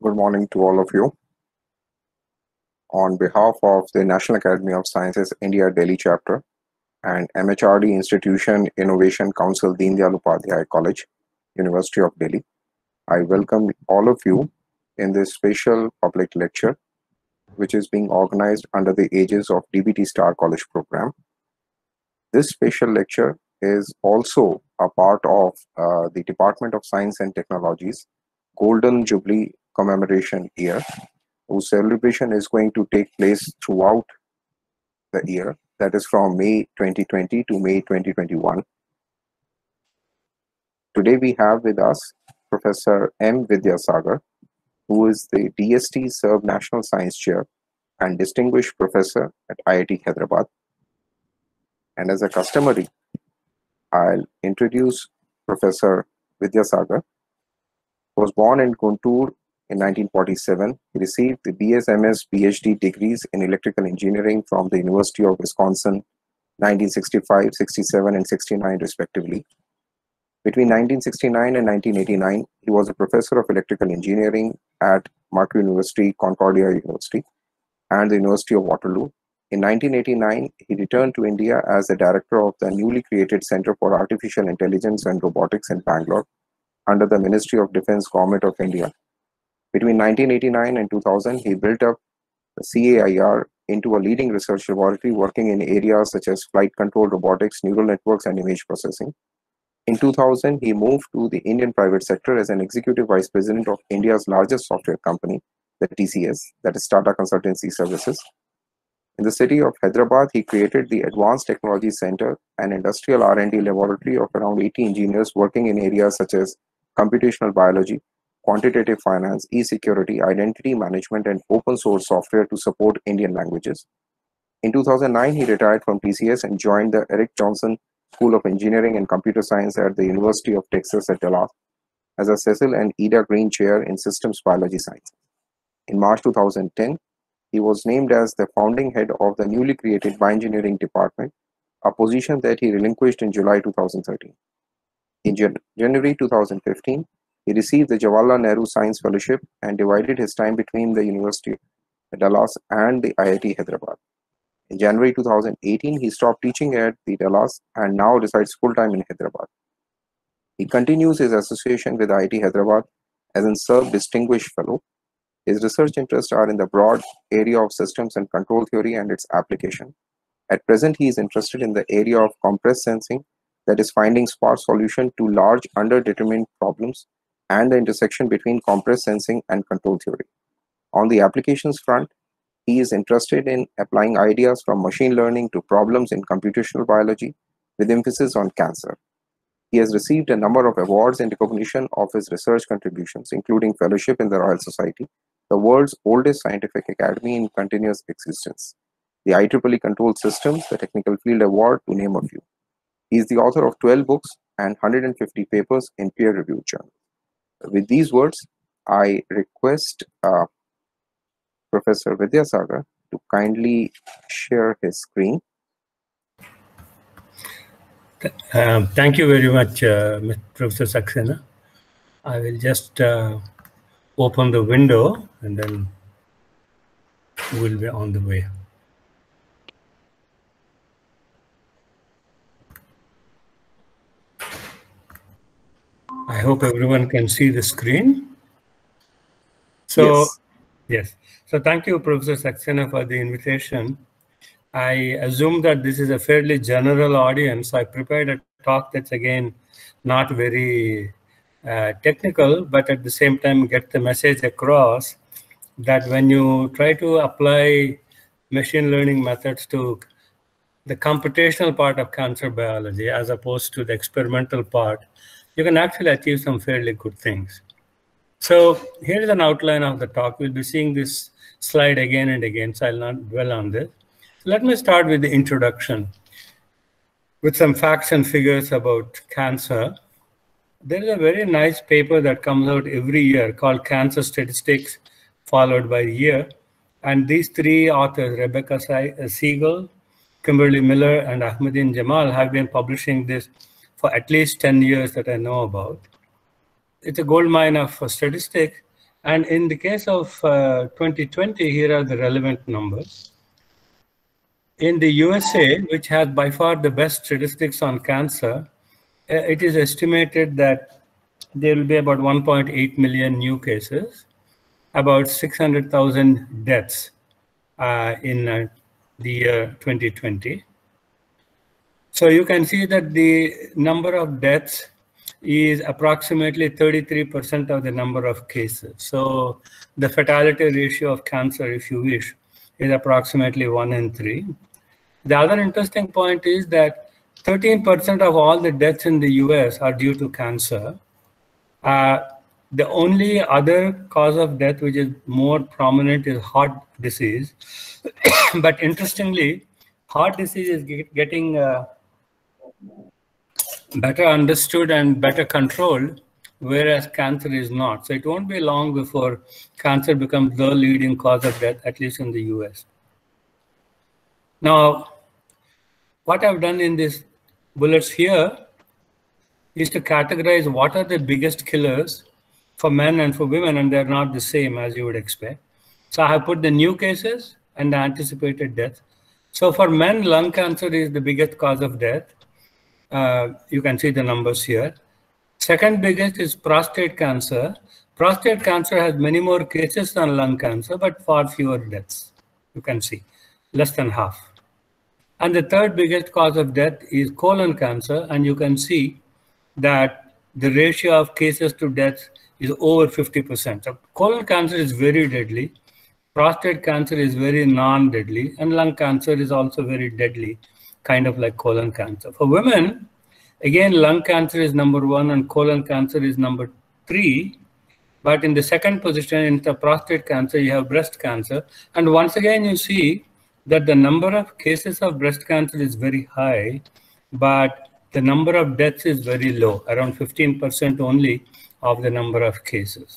Good morning to all of you. On behalf of the National Academy of Sciences India Delhi chapter and MHRD Institution Innovation Council Deen Dayal Upadhyay College, University of Delhi, I welcome all of you in this special public lecture, which is being organized under the aegis of DBT Star College program. This special lecture is also a part of the Department of Science and Technology's Golden Jubilee Commemoration Year, whose celebration is going to take place throughout the year, that is from May 2020 to May 2021. Today we have with us Professor M. Vidyasagar, who is the DST Serve National Science Chair and Distinguished Professor at IIT Hyderabad. And as a customary, I'll introduce Professor Vidyasagar, who was born in Guntur in 1947. He received the BSMS PhD degrees in electrical engineering from the University of Wisconsin 1965, 67, and 69 respectively. Between 1969 and 1989, he was a professor of electrical engineering at Marquette University, Concordia University, and the University of Waterloo. In 1989, he returned to India as the director of the newly created Center for Artificial Intelligence and Robotics in Bangalore under the Ministry of Defense, Government of India. Between 1989 and 2000, he built up the CAIR into a leading research laboratory working in areas such as flight control, robotics, neural networks, and image processing. In 2000, he moved to the Indian private sector as an executive vice president of India's largest software company, the TCS, that is Tata Consultancy Services. In the city of Hyderabad, he created the Advanced Technology Center, an industrial R&D laboratory of around 80 engineers working in areas such as computational biology, quantitative finance, e-security, identity management, and open source software to support Indian languages. In 2009, he retired from TCS and joined the Eric Johnson School of Engineering and Computer Science at the University of Texas at Dallas as a Cecil and Ida Green Chair in Systems Biology Science. In March 2010, he was named as the founding head of the newly created Bioengineering Department, a position that he relinquished in July 2013. In January 2015, he received the Jawaharlal Nehru Science Fellowship and divided his time between the University of Dallas and the IIT Hyderabad. In January 2018, he stopped teaching at the Dallas and now resides full-time in Hyderabad. He continues his association with IIT Hyderabad as an Serve Distinguished Fellow. His research interests are in the broad area of systems and control theory and its application. At present, he is interested in the area of compressed sensing, that is finding sparse solution to large underdetermined problems and the intersection between compressed sensing and control theory. On the applications front, he is interested in applying ideas from machine learning to problems in computational biology with emphasis on cancer. He has received a number of awards in recognition of his research contributions, including fellowship in the Royal Society, the world's oldest scientific academy in continuous existence, the IEEE Controlled Systems, the Technical Field Award, to name a few. He is the author of 12 books and 150 papers in peer-reviewed journals. With these words, I request Professor Vidyasagar to kindly share his screen. Thank you very much, Professor Saxena. I will just open the window and then we'll be on the way. I hope everyone can see the screen. So, yes. So thank you, Professor Saxena, for the invitation. I assume that this is a fairly general audience. I prepared a talk that's, again, not very technical, but at the same time get the message across that when you try to apply machine learning methods to the computational part of cancer biology as opposed to the experimental part, you can actually achieve some fairly good things. So here is an outline of the talk. We'll be seeing this slide again and again, so I'll not dwell on this. Let me start with the introduction with some facts and figures about cancer. There is a very nice paper that comes out every year called Cancer Statistics Followed by Year. And these three authors, Rebecca Siegel, Kimberly Miller, and Ahmadine Jamal, have been publishing this for at least 10 years that I know about. It's a goldmine of statistics, And in the case of 2020, here are the relevant numbers. In the USA, which has by far the best statistics on cancer, it is estimated that there will be about 1.8 million new cases, about 600,000 deaths in the year 2020. So you can see that the number of deaths is approximately 33% of the number of cases. So the fatality ratio of cancer, if you wish, is approximately 1 in 3. The other interesting point is that 13% of all the deaths in the US are due to cancer. The only other cause of death which is more prominent is heart disease. But interestingly, heart disease is getting better understood and better controlled, whereas cancer is not. So it won't be long before cancer becomes the leading cause of death, at least in the US. Now, what I've done in these bullets here is to categorize what are the biggest killers for men and for women, and they're not the same as you would expect. So I have put the new cases and the anticipated death. So for men, lung cancer is the biggest cause of death. You can see the numbers here. Second biggest is prostate cancer. Prostate cancer has many more cases than lung cancer, but far fewer deaths. You can see, less than half. And the third biggest cause of death is colon cancer, and you can see that the ratio of cases to deaths is over 50%. So colon cancer is very deadly, prostate cancer is very non-deadly, and lung cancer is also very deadly, kind of like colon cancer. For women, again, lung cancer is number 1 and colon cancer is number 3. But in the second position, in the prostate cancer, you have breast cancer. And once again, you see that the number of cases of breast cancer is very high, but the number of deaths is very low, around 15% only of the number of cases.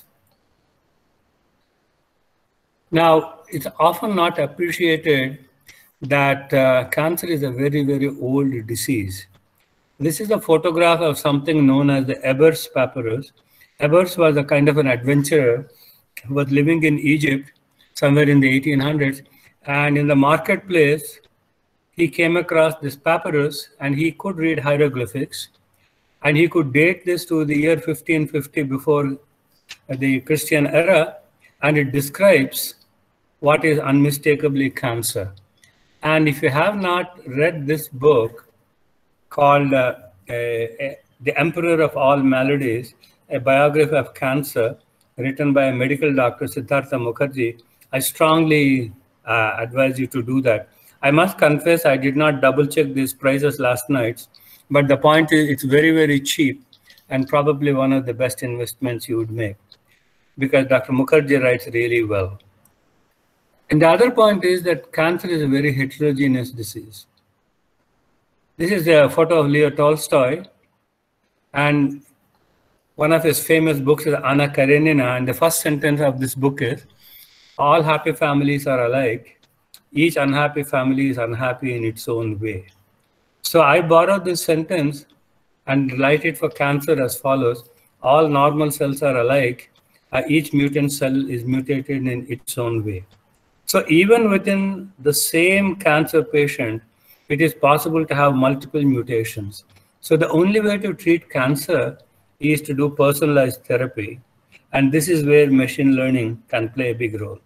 Now, it's often not appreciated that cancer is a very, very old disease. This is a photograph of something known as the Ebers papyrus. Ebers was a kind of an adventurer who was living in Egypt somewhere in the 1800s. And in the marketplace, he came across this papyrus and he could read hieroglyphics. And he could date this to the year 1550 before the Christian era. And it describes what is unmistakably cancer. And if you have not read this book called The Emperor of All Maladies, a biography of cancer written by a medical doctor, Siddhartha Mukherjee, I strongly advise you to do that. I must confess, I did not double check these prices last night, but the point is it's very, very cheap and probably one of the best investments you would make because Dr. Mukherjee writes really well. And the other point is that cancer is a very heterogeneous disease. This is a photo of Leo Tolstoy, and one of his famous books is Anna Karenina, and the first sentence of this book is, all happy families are alike. Each unhappy family is unhappy in its own way. So I borrowed this sentence and write it for cancer as follows. All normal cells are alike. Each mutant cell is mutated in its own way. So even within the same cancer patient, it is possible to have multiple mutations. So the only way to treat cancer is to do personalized therapy. And this is where machine learning can play a big role.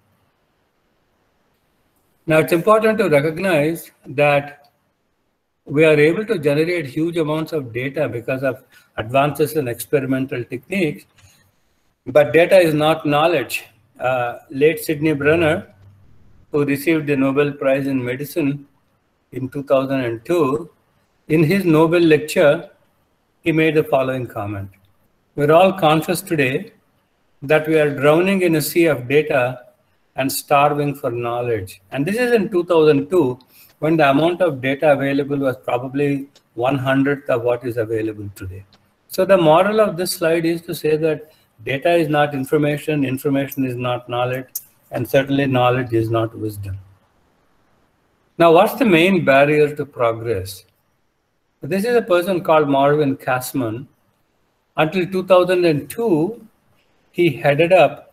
Now, it's important to recognize that we are able to generate huge amounts of data because of advances in experimental techniques, but data is not knowledge. Late Sidney Brenner, who received the Nobel Prize in Medicine in 2002, in his Nobel lecture, he made the following comment. We're all conscious today that we are drowning in a sea of data and starving for knowledge. And this is in 2002, when the amount of data available was probably 1/100th of what is available today. So the moral of this slide is to say that data is not information, information is not knowledge, and certainly knowledge is not wisdom. Now, what's the main barrier to progress? This is a person called Marvin Kasman. Until 2002, he headed up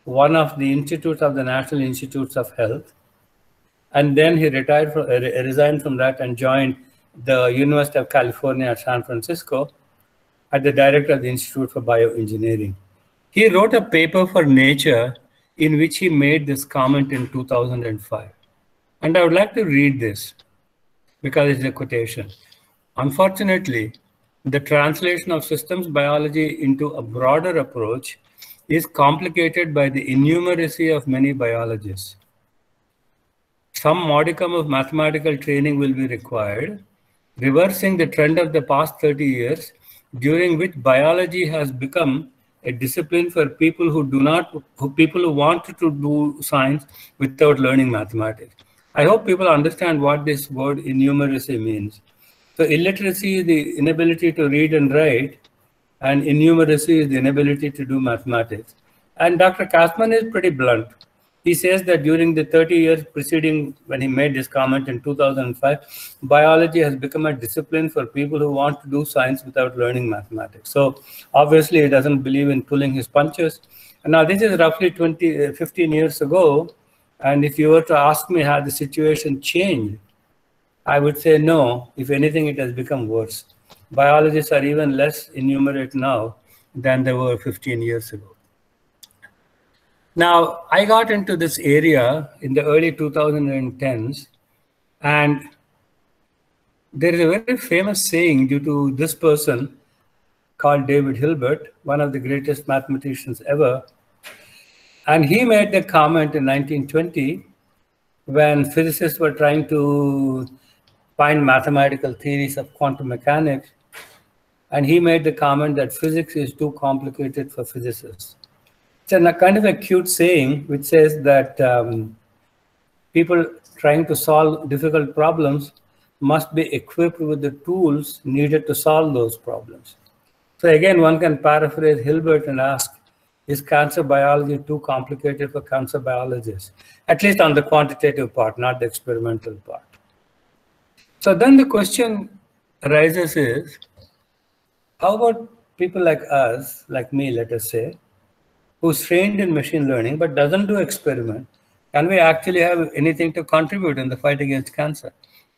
one of the institutes of the National Institutes of Health. And then he resigned from that and joined the University of California at San Francisco as the director of the Institute for Bioengineering. He wrote a paper for Nature in which he made this comment in 2005. And I would like to read this because it's a quotation. Unfortunately, the translation of systems biology into a broader approach is complicated by the innumeracy of many biologists. Some modicum of mathematical training will be required, reversing the trend of the past 30 years, during which biology has become a discipline for people who want to do science without learning mathematics. I hope people understand what this word innumeracy means. So illiteracy is the inability to read and write, and innumeracy is the inability to do mathematics. And Dr. Kasman is pretty blunt. He says that during the 30 years preceding when he made this comment in 2005, biology has become a discipline for people who want to do science without learning mathematics. So obviously he doesn't believe in pulling his punches. And now this is roughly 15 years ago. And if you were to ask me how the situation changed, I would say no. If anything, it has become worse. Biologists are even less innumerate now than they were 15 years ago. Now, I got into this area in the early 2010s, and there is a very famous saying due to this person called David Hilbert, one of the greatest mathematicians ever. And he made the comment in 1920 when physicists were trying to find mathematical theories of quantum mechanics. And he made the comment that physics is too complicated for physicists. It's a kind of a cute saying which says that people trying to solve difficult problems must be equipped with the tools needed to solve those problems. So again, one can paraphrase Hilbert and ask, is cancer biology too complicated for cancer biologists? At least on the quantitative part, not the experimental part. So then the question arises is, how about people like us, like me, let us say, who's trained in machine learning but doesn't do experiment? Can we actually have anything to contribute in the fight against cancer?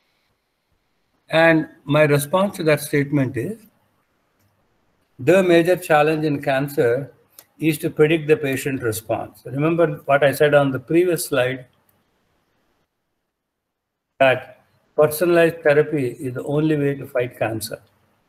And my response to that statement is, the major challenge in cancer is to predict the patient response. Remember what I said on the previous slide, that personalized therapy is the only way to fight cancer.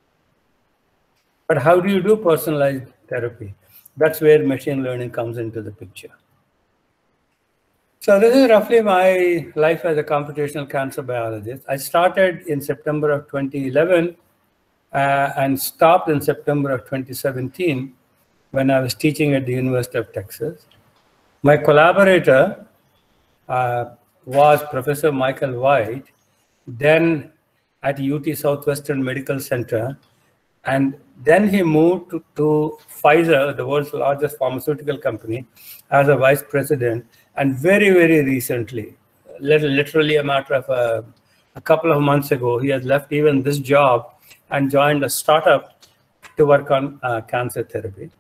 But how do you do personalized therapy? That's where machine learning comes into the picture. So this is roughly my life as a computational cancer biologist. I started in September of 2011 and stopped in September of 2017 when I was teaching at the University of Texas. My collaborator was Professor Michael White, then at UT Southwestern Medical Center. And then he moved to Pfizer, the world's largest pharmaceutical company, as a vice president. And very, very recently, literally a matter of a couple of months ago, he has left even this job and joined a startup to work on cancer therapy.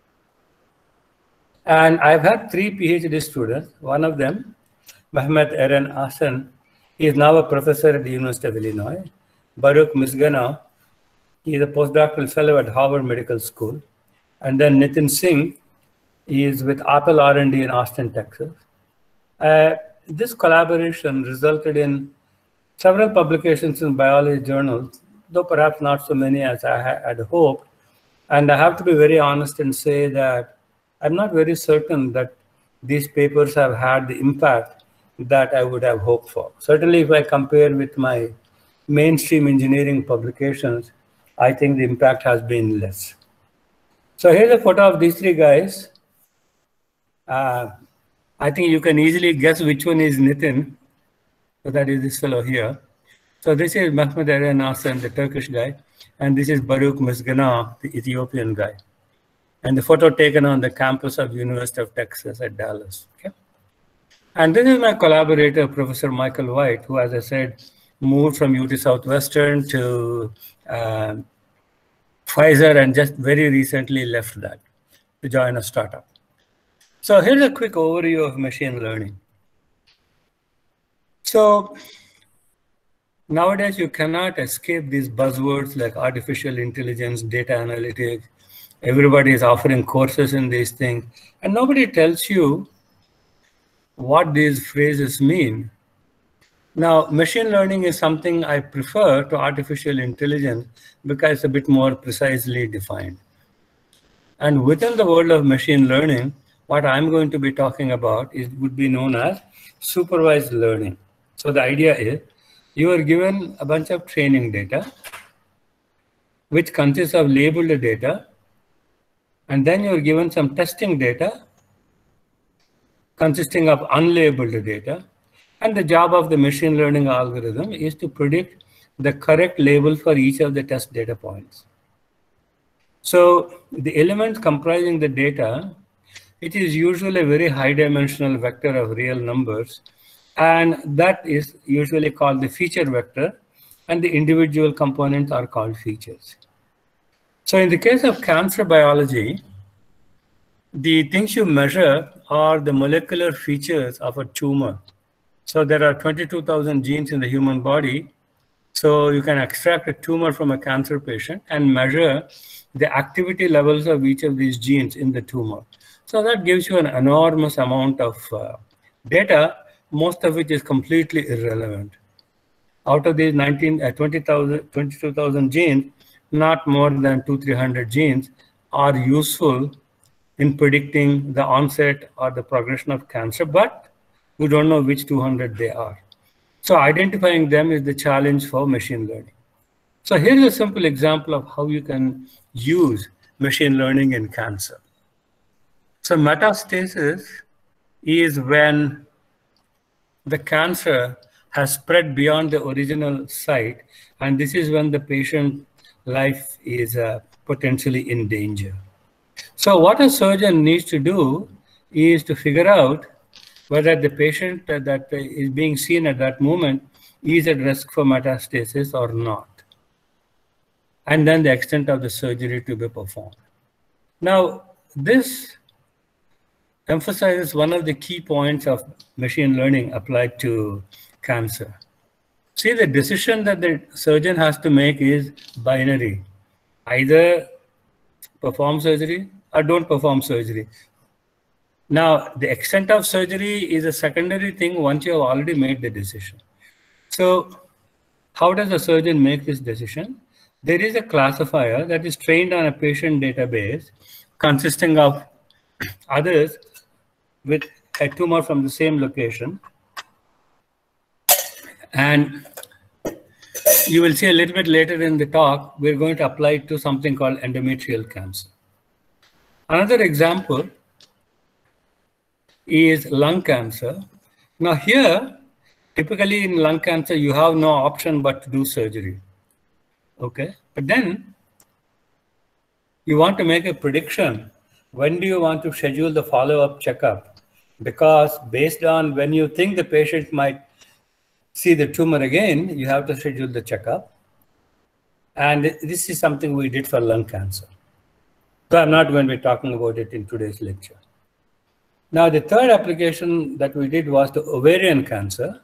And I've had 3 PhD students. One of them, Mehmet Eren Ahsan, he is now a professor at the University of Illinois. Baruch Misgana, he is a postdoctoral fellow at Harvard Medical School. And then Nitin Singh, he is with Apple R&D in Austin, Texas. This collaboration resulted in several publications in biology journals, though perhaps not so many as I had hoped. And I have to be very honest and say that I'm not very certain that these papers have had the impact that I would have hoped for. Certainly, if I compare with my mainstream engineering publications, I think the impact has been less. So here's a photo of these 3 guys. I think you can easily guess which one is Nitin. So that is this fellow here. So this is Mehmet Eren Ahsan, the Turkish guy. And this is Baruch Misgana, the Ethiopian guy. And the photo taken on the campus of University of Texas at Dallas. Okay? And this is my collaborator, Professor Michael White, who, as I said, moved from UT Southwestern to Pfizer and just very recently left that to join a startup. So here's a quick overview of machine learning. So nowadays, you cannot escape these buzzwords like artificial intelligence, data analytics. Everybody is offering courses in these things, and nobody tells you what these phrases mean. Now, machine learning is something I prefer to artificial intelligence because it's a bit more precisely defined. And within the world of machine learning, what I'm going to be talking about would be known as supervised learning. So the idea is you are given a bunch of training data, which consists of labeled data, and then you're given some testing data consisting of unlabeled data. And the job of the machine learning algorithm is to predict the correct label for each of the test data points. So the elements comprising the data, it is usually a very high dimensional vector of real numbers, and that is usually called the feature vector, and the individual components are called features. So in the case of cancer biology, the things you measure are the molecular features of a tumor. So there are 22,000 genes in the human body. So you can extract a tumor from a cancer patient and measure the activity levels of each of these genes in the tumor. So that gives you an enormous amount of data, most of which is completely irrelevant. Out of these 22,000 genes, not more than 200-300 genes are useful in predicting the onset or the progression of cancer, but we don't know which 200 they are. So identifying them is the challenge for machine learning. So here's a simple example of how you can use machine learning in cancer. So metastasis is when the cancer has spread beyond the original site, and this is when the patient's life is potentially in danger. So what a surgeon needs to do is to figure out whether the patient that is being seen at that moment is at risk for metastasis or not, and then the extent of the surgery to be performed. Now, this emphasizes one of the key points of machine learning applied to cancer. See, the decision that the surgeon has to make is binary. Either perform surgery or don't perform surgery. Now, the extent of surgery is a secondary thing once you have already made the decision. So how does a surgeon make this decision? There is a classifier that is trained on a patient database consisting of others with a tumor from the same location. And you will see a little bit later in the talk, we're going to apply it to something called endometrial cancer. Another example is lung cancer. Now here, typically in lung cancer, you have no option but to do surgery. Okay, but then you want to make a prediction. When do you want to schedule the follow-up checkup? Because based on when you think the patient might see the tumor again, you have to schedule the checkup. And this is something we did for lung cancer. So I'm not going to be talking about it in today's lecture. Now, the third application that we did was the ovarian cancer.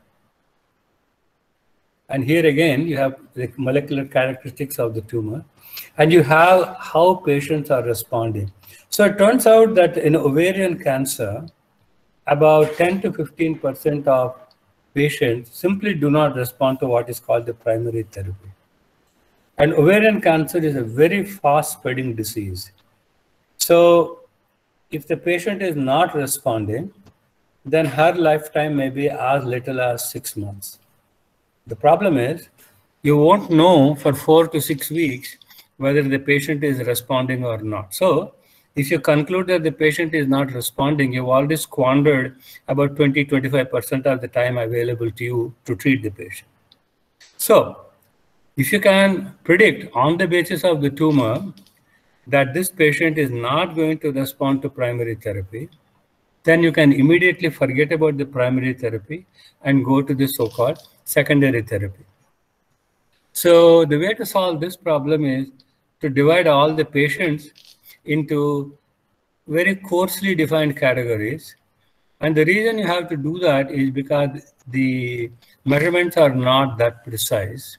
And here again, you have the molecular characteristics of the tumor, and you have how patients are responding. So it turns out that in ovarian cancer, about 10 to 15% of patients simply do not respond to what is called the primary therapy. And ovarian cancer is a very fast spreading disease. So if the patient is not responding, then her lifetime may be as little as 6 months. The problem is you won't know for 4 to 6 weeks whether the patient is responding or not. So if you conclude that the patient is not responding, you've already squandered about 20-25% of the time available to you to treat the patient. So if you can predict on the basis of the tumor that this patient is not going to respond to primary therapy, then you can immediately forget about the primary therapy and go to the so-called secondary therapy. So the way to solve this problem is to divide all the patients into very coarsely defined categories. And the reason you have to do that is because the measurements are not that precise.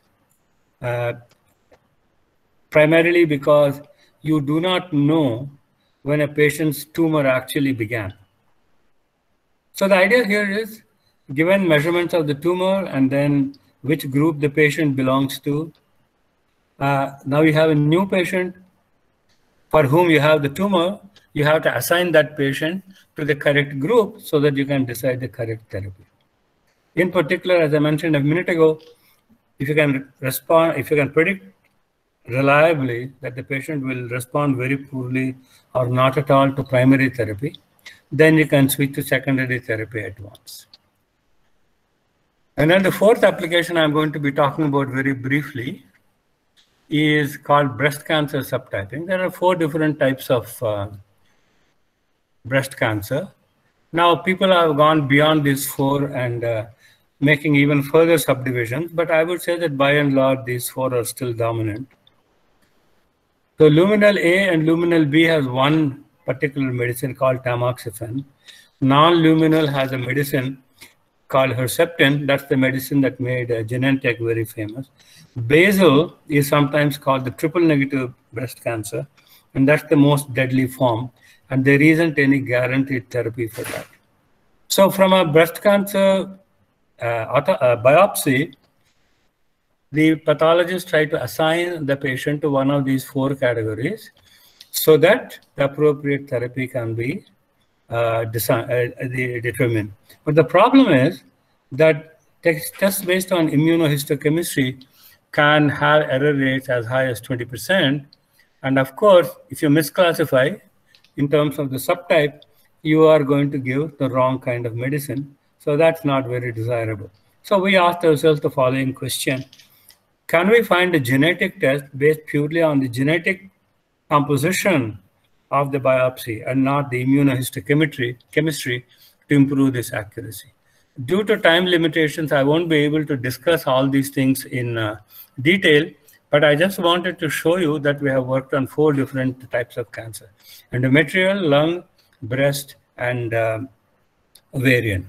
Primarily because you do not know when a patient's tumor actually began. So the idea here is, given measurements of the tumor and then which group the patient belongs to, now you have a new patient for whom you have the tumor, you have to assign that patient to the correct group so that you can decide the correct therapy. In particular, as I mentioned a minute ago, if you can predict reliably that the patient will respond very poorly or not at all to primary therapy, then you can switch to secondary therapy at once. And then the fourth application I'm going to be talking about very briefly is called breast cancer subtyping. There are 4 different types of breast cancer. Now, people have gone beyond these 4 and making even further subdivisions, but I would say that by and large, these 4 are still dominant. So luminal A and luminal B has one particular medicine called tamoxifen. Non-luminal has a medicine called Herceptin. That's the medicine that made Genentech very famous. Basal is sometimes called the triple negative breast cancer, and that's the most deadly form, and there isn't any guaranteed therapy for that. So from a breast cancer biopsy, the pathologist try to assign the patient to one of these 4 categories so that the appropriate therapy can be determined. But the problem is that tests based on immunohistochemistry can have error rates as high as 20%. And of course, if you misclassify in terms of the subtype, you are going to give the wrong kind of medicine. So that's not very desirable. So we asked ourselves the following question: can we find a genetic test based purely on the genetic composition of the biopsy and not the immunohistochemistry to improve this accuracy? Due to time limitations, I won't be able to discuss all these things in detail, but I just wanted to show you that we have worked on 4 different types of cancer: endometrial, lung, breast, and ovarian.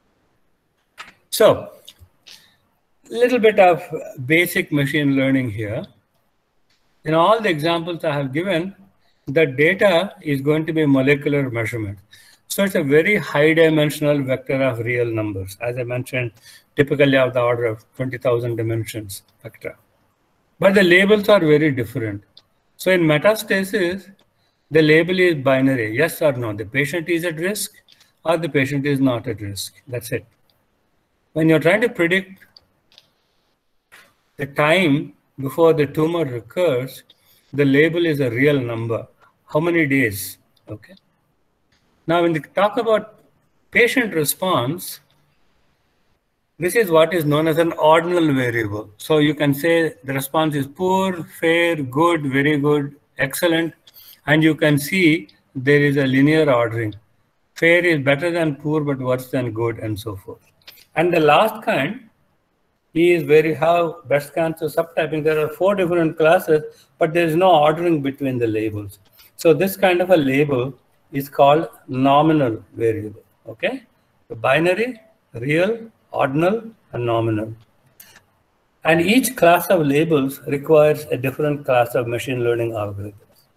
So, little bit of basic machine learning here. In all the examples I have given, the data is going to be molecular measurement. So it's a very high dimensional vector of real numbers. As I mentioned, typically of the order of 20,000 dimensions vector. But the labels are very different. So in metastasis, the label is binary, yes or no. The patient is at risk or the patient is not at risk. That's it. When you're trying to predict the time before the tumor recurs, the label is a real number. How many days? Okay. Now, when we talk about patient response, this is what is known as an ordinal variable. So you can say the response is poor, fair, good, very good, excellent, and you can see there is a linear ordering. Fair is better than poor, but worse than good, and so forth. And the last kind is where you have breast cancer subtyping. There are 4 different classes, but there is no ordering between the labels. So this kind of a label is called nominal variable. Okay, the binary, real, ordinal, and nominal. And each class of labels requires a different class of machine learning algorithms.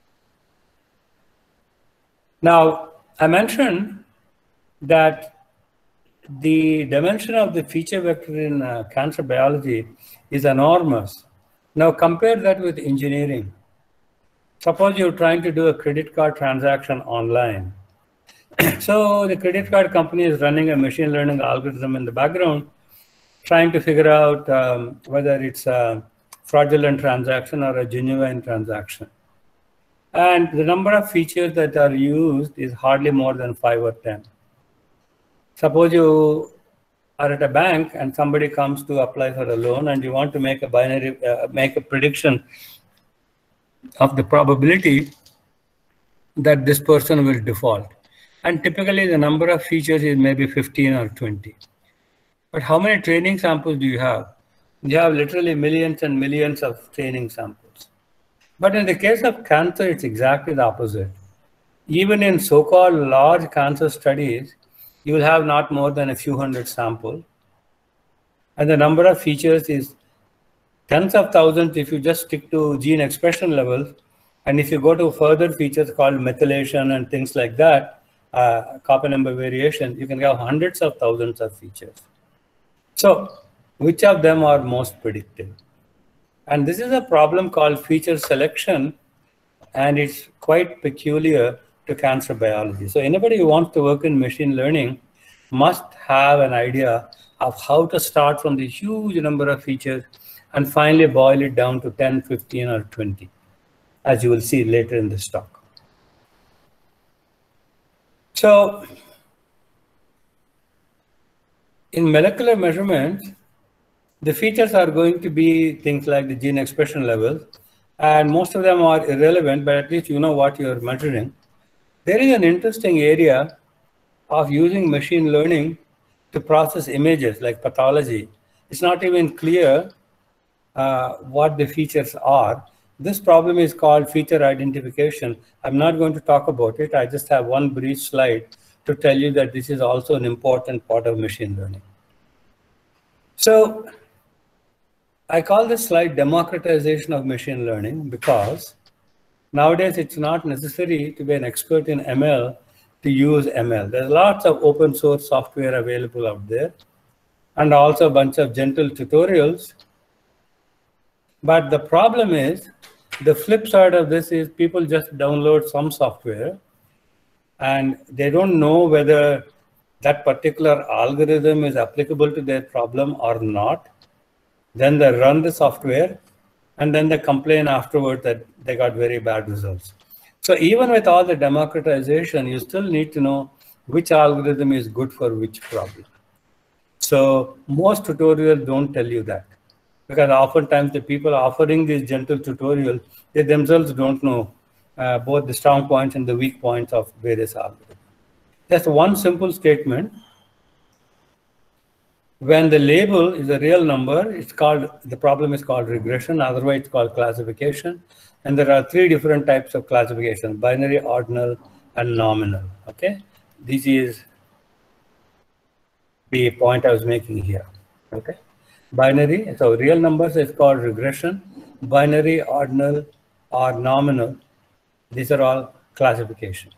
Now, I mentioned that the dimension of the feature vector in cancer biology is enormous. Now compare that with engineering. Suppose you're trying to do a credit card transaction online. So the credit card company is running a machine learning algorithm in the background, trying to figure out whether it's a fraudulent transaction or a genuine transaction. And the number of features that are used is hardly more than 5 or 10. Suppose you are at a bank and somebody comes to apply for a loan and you want to make a prediction of the probability that this person will default. And typically the number of features is maybe 15 or 20. But how many training samples do you have? You have literally millions and millions of training samples. But in the case of cancer, it's exactly the opposite. even in so-called large cancer studies, you will have not more than a few hundred samples. And the number of features is tens of thousands if you just stick to gene expression levels. And if you go to further features called methylation and things like that, copy number variation, you can have hundreds of thousands of features. So which of them are most predictive? And this is a problem called feature selection, and it's quite peculiar to cancer biology. So anybody who wants to work in machine learning must have an idea of how to start from this huge number of features and finally boil it down to 10, 15, or 20, as you will see later in this talk. So in molecular measurements, the features are going to be things like the gene expression levels, and most of them are irrelevant, but at least you know what you're measuring. There is an interesting area of using machine learning to process images like pathology. It's not even clear what the features are. This problem is called feature identification. I'm not going to talk about it. I just have one brief slide to tell you that this is also an important part of machine learning. So I call this slide democratization of machine learning because nowadays it's not necessary to be an expert in ML to use ML. There's lots of open source software available out there and also a bunch of gentle tutorials. But the problem is, the flip side of this is people just download some software and they don't know whether that particular algorithm is applicable to their problem or not. Then they run the software and then they complain afterward that they got very bad results. So even with all the democratization, you still need to know which algorithm is good for which problem. So most tutorials don't tell you that, because oftentimes the people offering these gentle tutorials, they themselves don't know both the strong points and the weak points of various algorithms. That's one simple statement. When the label is a real number, it's called, the problem is called regression, otherwise it's called classification. And there are three different types of classification: binary, ordinal, and nominal. Okay, this is the point I was making here. Okay, binary, so real numbers is called regression. Binary, ordinal, or nominal, these are all classification.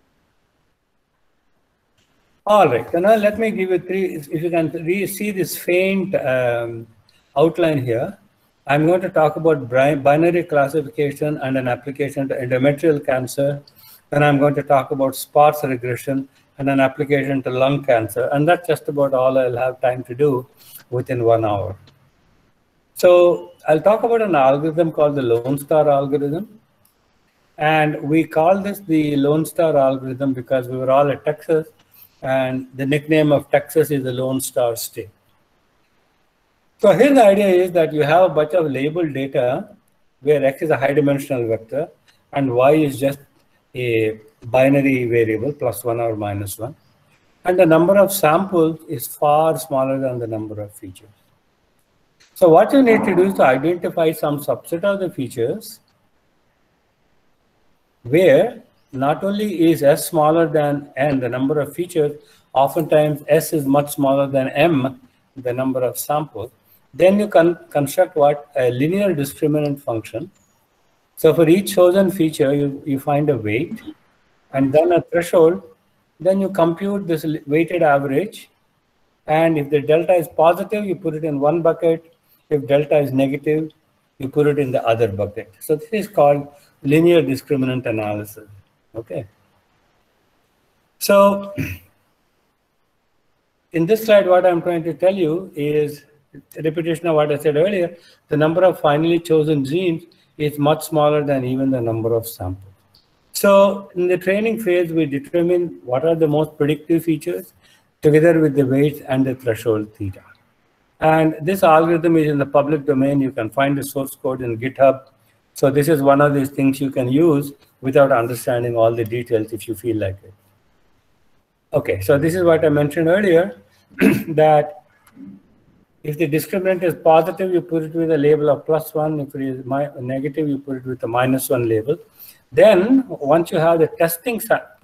All right, so now let me give you three, if you can see this faint outline here. I'm going to talk about binary classification and an application to endometrial cancer. Then I'm going to talk about sparse regression and an application to lung cancer. And that's just about all I'll have time to do within 1 hour. So I'll talk about an algorithm called the Lone Star algorithm. And we call this the Lone Star algorithm because we were all at Texas, and the nickname of Texas is the Lone Star State. So here the idea is that you have a bunch of labeled data where X is a high dimensional vector and Y is just a binary variable, +1 or -1. And the number of samples is far smaller than the number of features. So what you need to do is to identify some subset of the features where not only is S smaller than N, the number of features, oftentimes S is much smaller than M, the number of samples. Then you can construct what? A linear discriminant function. So for each chosen feature, you find a weight and then a threshold. Then you compute this weighted average. And if the delta is positive, you put it in one bucket. If delta is negative, you put it in the other bucket. So this is called linear discriminant analysis. Okay. So in this slide, what I'm trying to tell you is a repetition of what I said earlier. The number of finally chosen genes is much smaller than even the number of samples. So in the training phase, we determine what are the most predictive features together with the weights and the threshold theta. And this algorithm is in the public domain. You can find the source code in GitHub. So this is one of these things you can use without understanding all the details if you feel like it. Okay, so this is what I mentioned earlier, that if the discriminant is positive, you put it with a label of +1. If it is negative, you put it with a -1 label. Then once you have the testing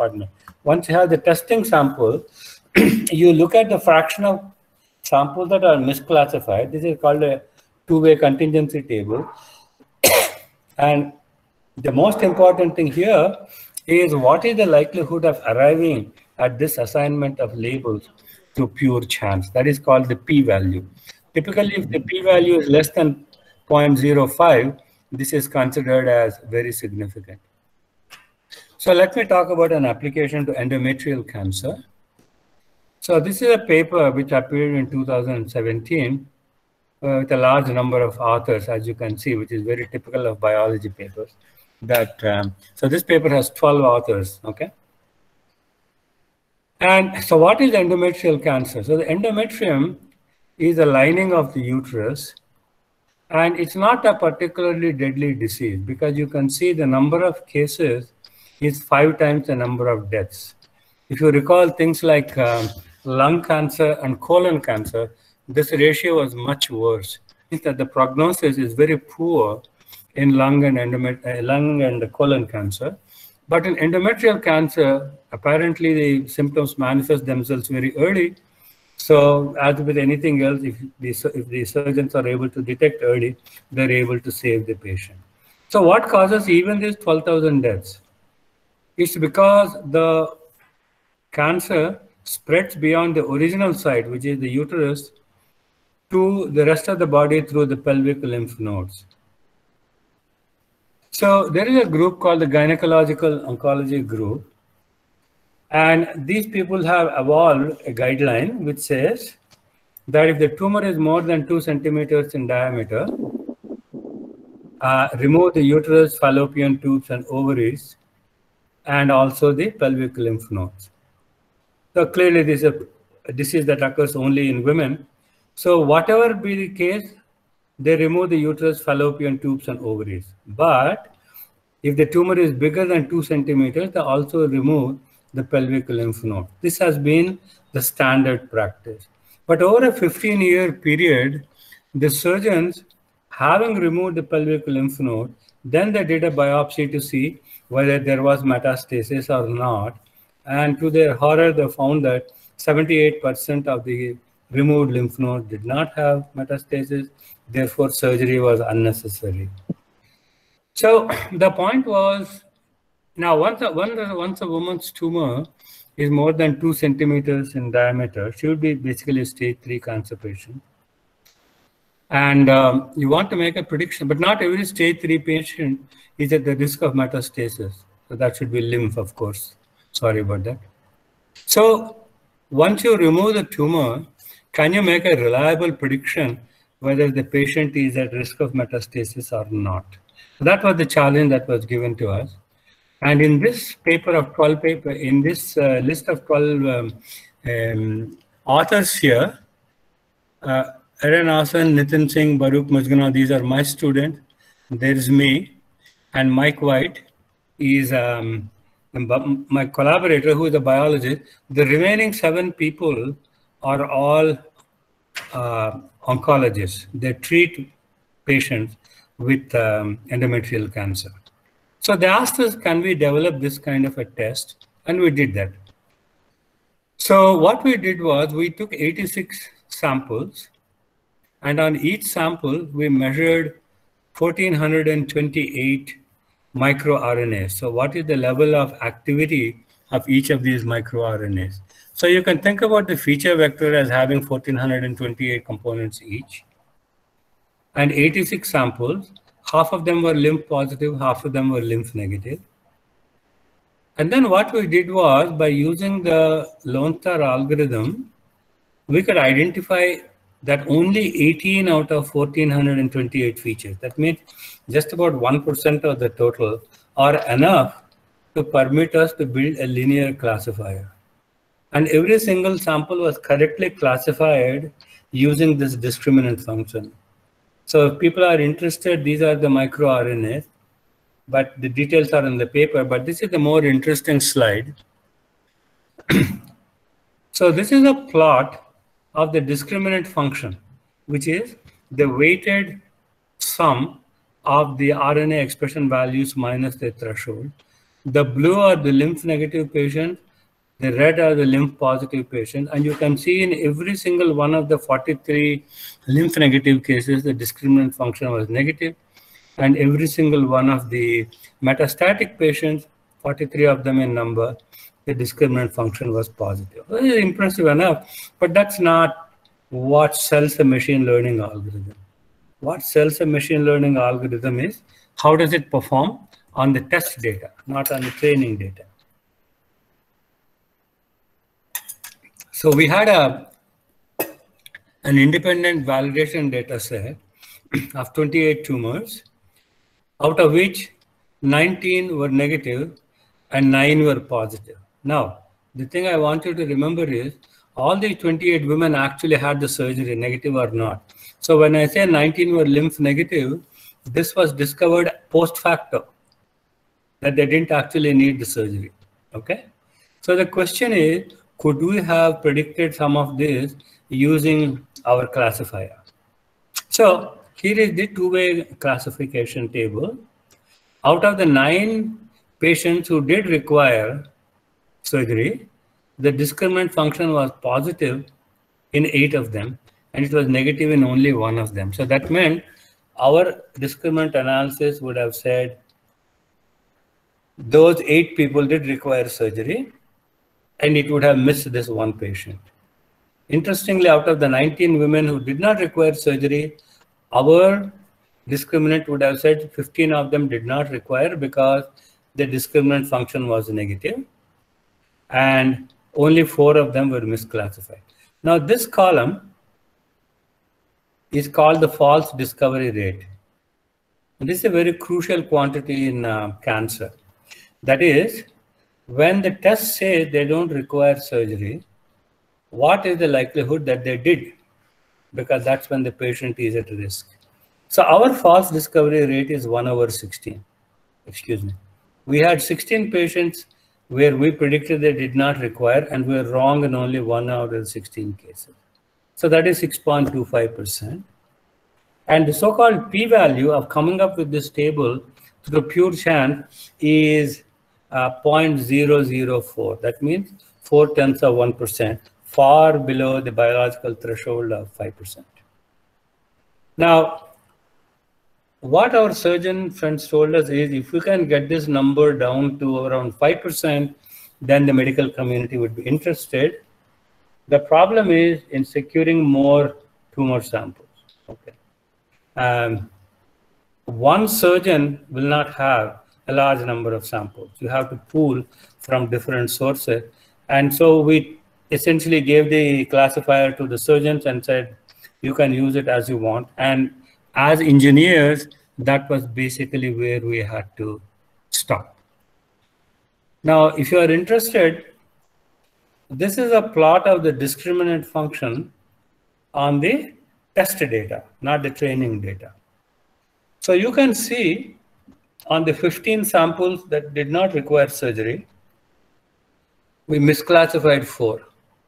sample, you look at the fraction of samples that are misclassified. This is called a two-way contingency table. And the most important thing here is what is the likelihood of arriving at this assignment of labels through pure chance. That is called the p-value. Typically, if the p-value is less than 0.05, this is considered as very significant. So let me talk about an application to endometrial cancer. So this is a paper which appeared in 2017 with a large number of authors, as you can see, which is very typical of biology papers. So this paper has 12 authors, okay? And so what is endometrial cancer? So the endometrium is a lining of the uterus, and it's not a particularly deadly disease because you can see the number of cases is 5 times the number of deaths. If you recall things like lung cancer and colon cancer, this ratio was much worse. Means that the prognosis is very poor in lung and colon cancer. But in endometrial cancer, apparently the symptoms manifest themselves very early. So as with anything else, if the surgeons are able to detect early, they're able to save the patient. So what causes even these 12,000 deaths? It's because the cancer spreads beyond the original site, which is the uterus, to the rest of the body through the pelvic lymph nodes. So there is a group called the Gynecological Oncology Group, and these people have evolved a guideline which says that if the tumor is more than 2 centimeters in diameter, remove the uterus, fallopian tubes, and ovaries, and also the pelvic lymph nodes. So clearly this is a disease that occurs only in women. So whatever be the case, they remove the uterus, fallopian tubes, and ovaries. But if the tumor is bigger than 2 centimeters, they also remove the pelvic lymph node. This has been the standard practice. But over a 15-year period, the surgeons, having removed the pelvic lymph node, then they did a biopsy to see whether there was metastasis or not. And to their horror, they found that 78% of the removed lymph node did not have metastasis. Therefore, surgery was unnecessary. So the point was, now once a woman's tumor is more than 2 centimeters in diameter, she would be basically a stage 3 cancer patient. And you want to make a prediction, but not every stage 3 patient is at the risk of metastasis. So that should be lymph, of course. Sorry about that. So once you remove the tumor, can you make a reliable prediction whether the patient is at risk of metastasis or not? So that was the challenge that was given to us. And in this paper of 12 paper, in this list of 12 authors here, Aaron Hassan, Nitin Singh, Baruch Mujgana, these are my students. There is me, and Mike White is my collaborator, who is a biologist. The remaining 7 people are all oncologists. They treat patients with endometrial cancer. So they asked us, can we develop this kind of a test? And we did that. So what we did was we took 86 samples, and on each sample, we measured 1,428 microRNAs. So what is the level of activity of each of these microRNAs? So you can think about the feature vector as having 1,428 components each. And 86 samples, half of them were lymph positive, half of them were lymph negative. And then what we did was, by using the Lone Star algorithm, we could identify that only 18 out of 1,428 features, that means just about 1% of the total, are enough to permit us to build a linear classifier. And every single sample was correctly classified using this discriminant function. So if people are interested, these are the microRNAs, but the details are in the paper. But this is the more interesting slide. So this is a plot of the discriminant function, which is the weighted sum of the RNA expression values minus the threshold. The blue are the lymph negative patients, the red are the lymph positive patients, and you can see in every single one of the 43 lymph negative cases, the discriminant function was negative, and every single one of the metastatic patients, 43 of them in number, the discriminant function was positive. This is impressive enough, but that's not what sells a machine learning algorithm. What sells a machine learning algorithm is how does it perform on the test data, not on the training data. So we had an independent validation data set of 28 tumors, out of which 19 were negative and 9 were positive. Now, the thing I want you to remember is all the 28 women actually had the surgery, negative or not. So when I say 19 were lymph negative, this was discovered post facto, that they didn't actually need the surgery. Okay? So the question is, could we have predicted some of this using our classifier? So here is the two-way classification table. Out of the 9 patients who did require surgery, the discriminant function was positive in 8 of them, and it was negative in only 1 of them. So that meant our discriminant analysis would have said those 8 people did require surgery, and it would have missed this 1 patient. Interestingly, out of the 19 women who did not require surgery, our discriminant would have said 15 of them did not require because the discriminant function was negative, and only 4 of them were misclassified. Now, this column is called the false discovery rate. And this is a very crucial quantity in cancer. That is, when the test says they don't require surgery, what is the likelihood that they did? Because that's when the patient is at risk. So our false discovery rate is 1/16. Excuse me. We had 16 patients where we predicted they did not require, and we were wrong in only 1 out of 16 cases. So that is 6.25%. And the so-called p-value of coming up with this table through pure chance is 0.004. That means 0.4%, far below the biological threshold of 5%. Now, what our surgeon friends told us is if we can get this number down to around 5%, then the medical community would be interested. The problem is in securing more tumor samples. Okay. One surgeon will not have a large number of samples. You have to pool from different sources. And so we essentially gave the classifier to the surgeons and said, you can use it as you want. And as engineers, that was basically where we had to stop. Now, if you are interested, this is a plot of the discriminant function on the test data, not the training data. So you can see on the 15 samples that did not require surgery, we misclassified 4.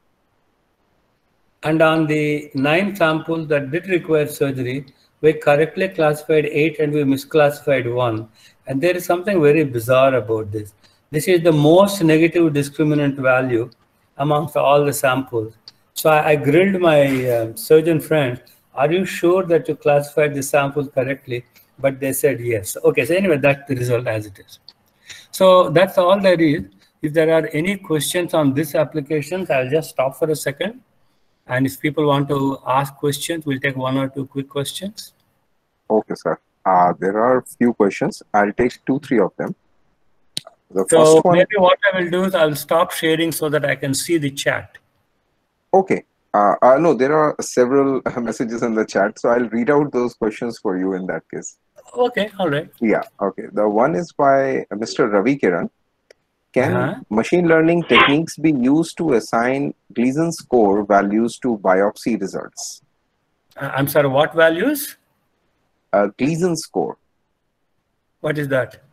And on the 9 samples that did require surgery, we correctly classified 8 and we misclassified 1. And there is something very bizarre about this. This is the most negative discriminant value amongst all the samples. So I grilled my surgeon friend, are you sure that you classified the samples correctly? But they said yes. Okay, so anyway, that's the result as it is. So that's all there is. If there are any questions on this application, I'll just stop for a second. And if people want to ask questions, we'll take 1 or 2 quick questions. Okay, sir. There are a few questions. I'll take 2-3 of them. The so first one, maybe what I will do is I'll stop sharing so that I can see the chat. Okay. No, there are several messages in the chat, so I'll read out those questions for you in that case. Okay, all right. Yeah, okay. The one is by Mr. Ravi Kiran. Can machine learning techniques be used to assign Gleason score values to biopsy results? I'm sorry, what values? Gleason score. What is that?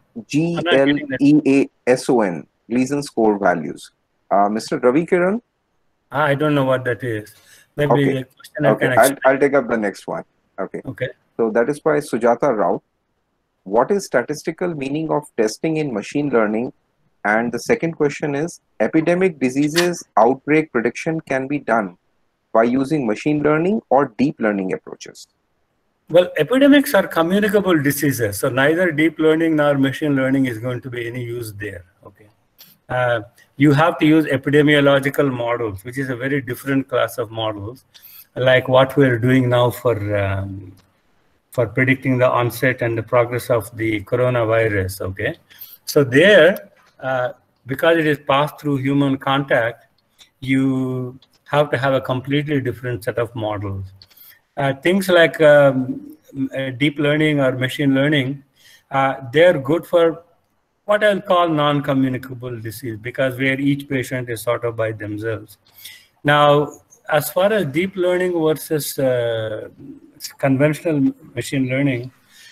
Gleason, Gleason score values. Mr. Ravi Kiran? I don't know what that is. Maybe Okay. a question I can I'll take up the next one. Okay. Okay. So that is by Sujata Rao. what is statistical meaning of testing in machine learning? And the second question is, epidemic diseases outbreak prediction can be done by using machine learning or deep learning approaches? Well, epidemics are communicable diseases, so neither deep learning nor machine learning is going to be any use there. Okay, you have to use epidemiological models, which is a very different class of models, like what we're doing now for predicting the onset and the progress of the coronavirus. Okay, so there, because it is passed through human contact, you have to have a completely different set of models. Things like deep learning or machine learning, they're good for what I'll call non-communicable disease, because where each patient is sort of by themselves. Now, as far as deep learning versus conventional machine learning,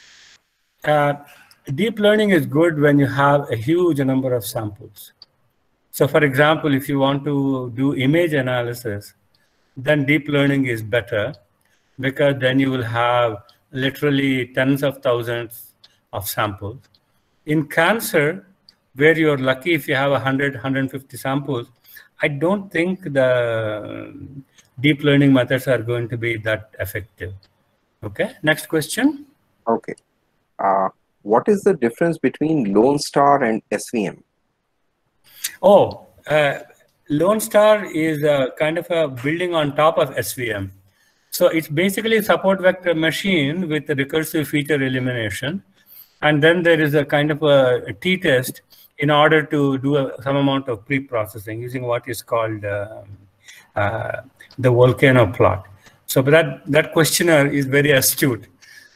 deep learning is good when you have a huge number of samples. So for example, if you want to do image analysis, then deep learning is better, because then you will have literally tens of thousands of samples. In cancer, where you're lucky if you have 100, 150 samples, I don't think the deep learning methods are going to be that effective. Okay, next question. Okay. What is the difference between Lone Star and SVM? Oh, Lone Star is a kind of a building on top of SVM. So it's basically a support vector machine with a recursive feature elimination. And then there is a kind of a t-test in order to do some amount of pre-processing using what is called the volcano plot. So that questioner is very astute.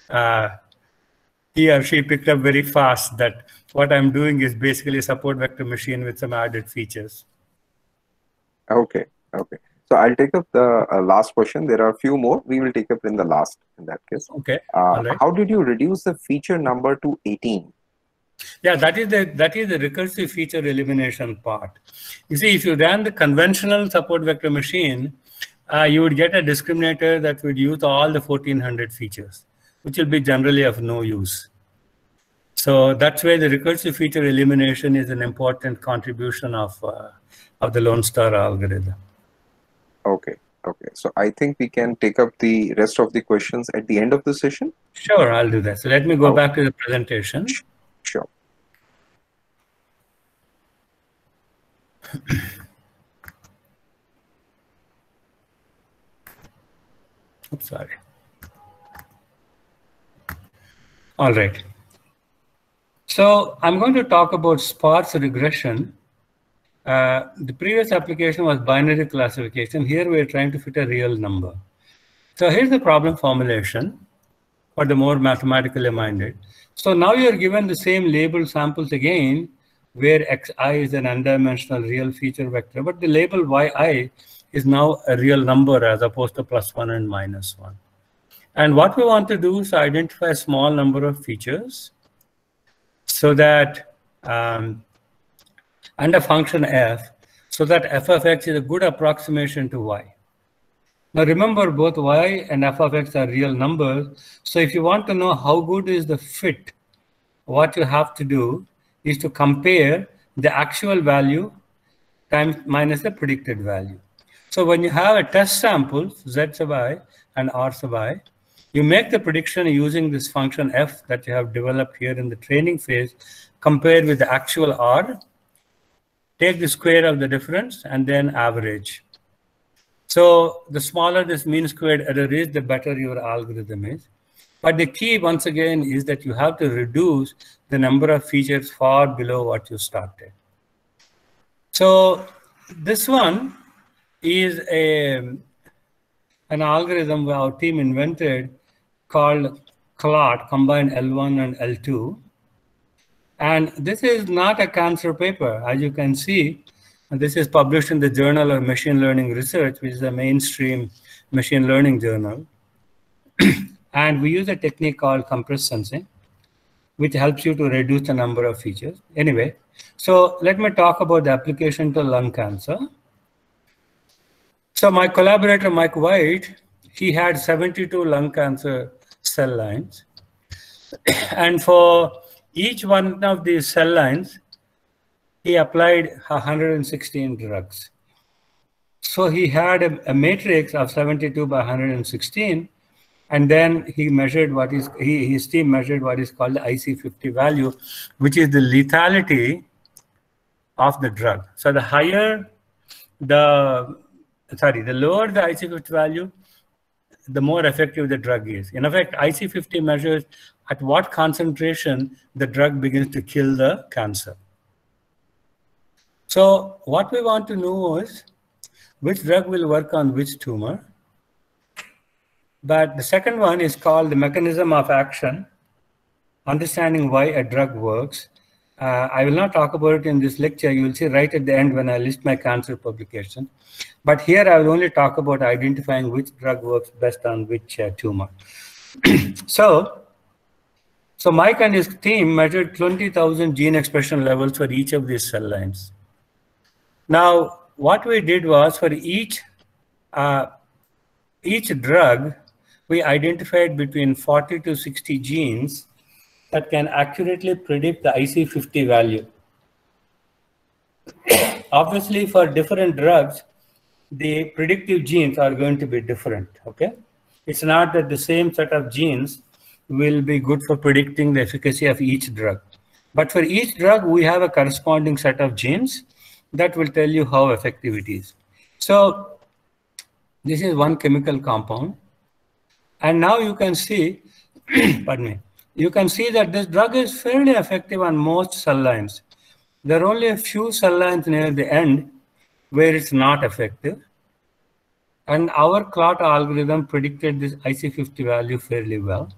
He or she picked up very fast that what I'm doing is basically a support vector machine with some added features. Okay, okay. So I'll take up the last question. There are a few more. We will take up in the last, in that case. Okay. All right. How did you reduce the feature number to 18? Yeah, that is the recursive feature elimination part. You see, if you ran the conventional support vector machine, you would get a discriminator that would use all the 1400 features, which will be generally of no use. So that's where the recursive feature elimination is an important contribution of the Lone Star algorithm. Okay, okay. So I think we can take up the rest of the questions at the end of the session. Sure, I'll do that. So let me go back to the presentation. Sure. Oops, sorry. All right. So I'm going to talk about sparse regression. The previous application was binary classification. Here we're trying to fit a real number. So here's the problem formulation for the more mathematically minded. So now you're given the same labeled samples again, where xi is an n-dimensional real feature vector, but the label yi is now a real number as opposed to +1 and -1. And what we want to do is identify a small number of features so that, and a function f, so that f of x is a good approximation to y. Now remember, both y and f of x are real numbers. So if you want to know how good is the fit, what you have to do is to compare the actual value times minus the predicted value. So when you have a test sample, z sub I and r sub I, you make the prediction using this function f that you have developed here in the training phase, compared with the actual r, take the square of the difference, and then average. So the smaller this mean squared error is, the better your algorithm is. But the key, once again, is that you have to reduce the number of features far below what you started. So this one is an algorithm our team invented called CLOT, combined L1 and L2. And this is not a cancer paper. As you can see, this is published in the Journal of Machine Learning Research, which is a mainstream machine learning journal. And we use a technique called compressed sensing, which helps you to reduce the number of features. Anyway, so let me talk about the application to lung cancer. So my collaborator, Mike White, he had 72 lung cancer cell lines. And for each one of these cell lines, he applied 116 drugs. So he had a matrix of 72 by 116, and then he measured what is, his team measured what is called the IC50 value, which is the lethality of the drug. So the higher the lower the IC50 value, the more effective the drug is. In effect, IC50 measures at what concentration the drug begins to kill the cancer. So what we want to know is which drug will work on which tumor. But the second one is called the mechanism of action, understanding why a drug works. I will not talk about it in this lecture. You will see right at the end when I list my cancer publications. But here I will only talk about identifying which drug works best on which tumor. So Mike and his team measured 20,000 gene expression levels for each of these cell lines. Now, what we did was for each drug, we identified between 40 to 60 genes that can accurately predict the IC50 value. Obviously, for different drugs, the predictive genes are going to be different, okay? It's not that the same set of genes will be good for predicting the efficacy of each drug. But for each drug, we have a corresponding set of genes that will tell you how effective it is. So this is one chemical compound. And now you can see, pardon me, you can see that this drug is fairly effective on most cell lines. There are only a few cell lines near the end where it's not effective. And our CLOT algorithm predicted this IC50 value fairly well.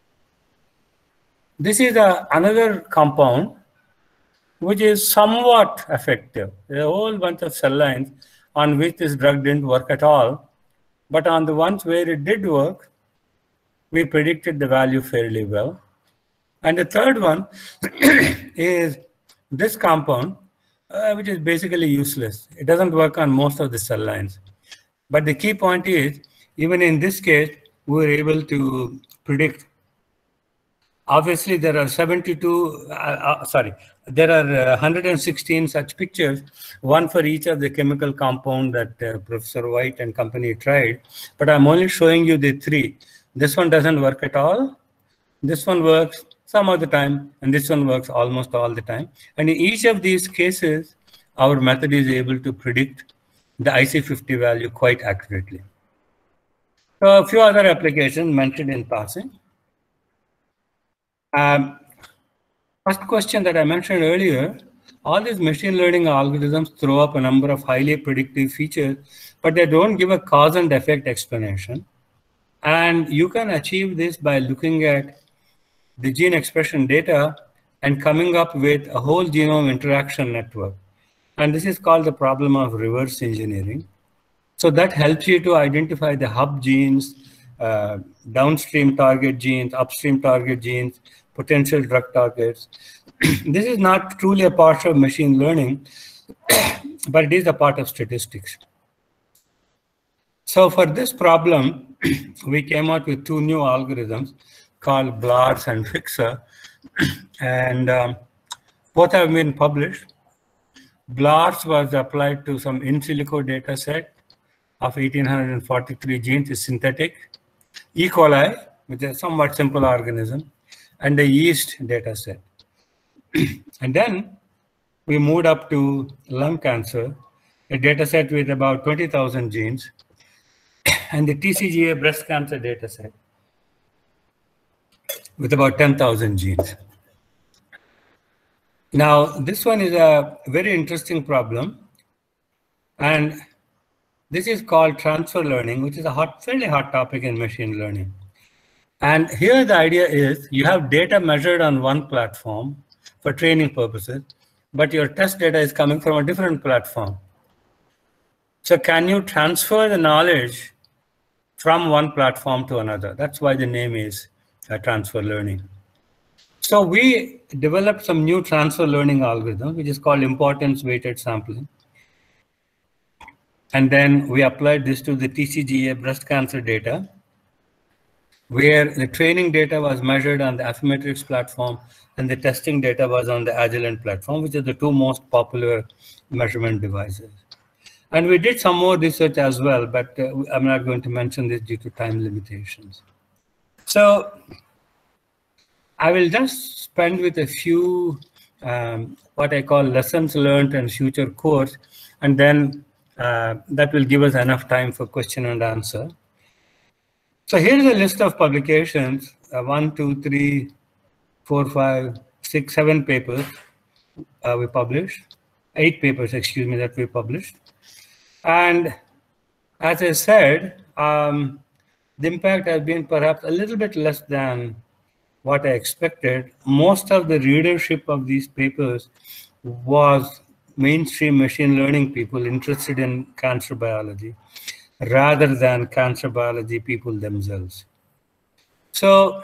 This is another compound which is somewhat effective. There are a whole bunch of cell lines on which this drug didn't work at all. But on the ones where it did work, we predicted the value fairly well. And the third one is this compound, which is basically useless. It doesn't work on most of the cell lines. But the key point is, even in this case, we were able to predict. Obviously, there are 116 such pictures, one for each of the chemical compound that Professor White and company tried. But I'm only showing you the three. This one doesn't work at all. This one works some of the time, and this one works almost all the time. And in each of these cases, our method is able to predict the IC50 value quite accurately. So a few other applications mentioned in passing. First question that I mentioned earlier, all these machine learning algorithms throw up a number of highly predictive features, but they don't give a cause and effect explanation. And you can achieve this by looking at the gene expression data and coming up with a whole genome interaction network. And this is called the problem of reverse engineering. So that helps you to identify the hub genes, downstream target genes, upstream target genes, potential drug targets. This is not truly a part of machine learning, but it is a part of statistics. So for this problem, we came out with two new algorithms called BLARS and FIXer, and both have been published. BLARS was applied to some in silico data set of 1,843 genes, is synthetic. E. coli, which is a somewhat simple organism, and the yeast data set. And then we moved up to lung cancer, a data set with about 20,000 genes, and the TCGA breast cancer data set with about 10,000 genes. Now, this one is a very interesting problem, and this is called transfer learning, which is a fairly hot topic in machine learning. And here the idea is you have data measured on one platform for training purposes, but your test data is coming from a different platform. So can you transfer the knowledge from one platform to another? That's why the name is transfer learning. So we developed some new transfer learning algorithm, which is called importance weighted sampling. And then we applied this to the TCGA breast cancer data. where the training data was measured on the Affymetrix platform and the testing data was on the Agilent platform, which are the two most popular measurement devices. And we did some more research as well, but I'm not going to mention this due to time limitations. So I will just spend with a few what I call lessons learned and future course, and then that will give us enough time for question and answer. So here's a list of publications, 1, 2, 3, 4, 5, 6, 7 papers we published, 8 papers, excuse me, that we published. And as I said, the impact has been perhaps a little bit less than what I expected. Most of the readership of these papers was mainstream machine learning people interested in cancer biology rather than cancer biology people themselves. So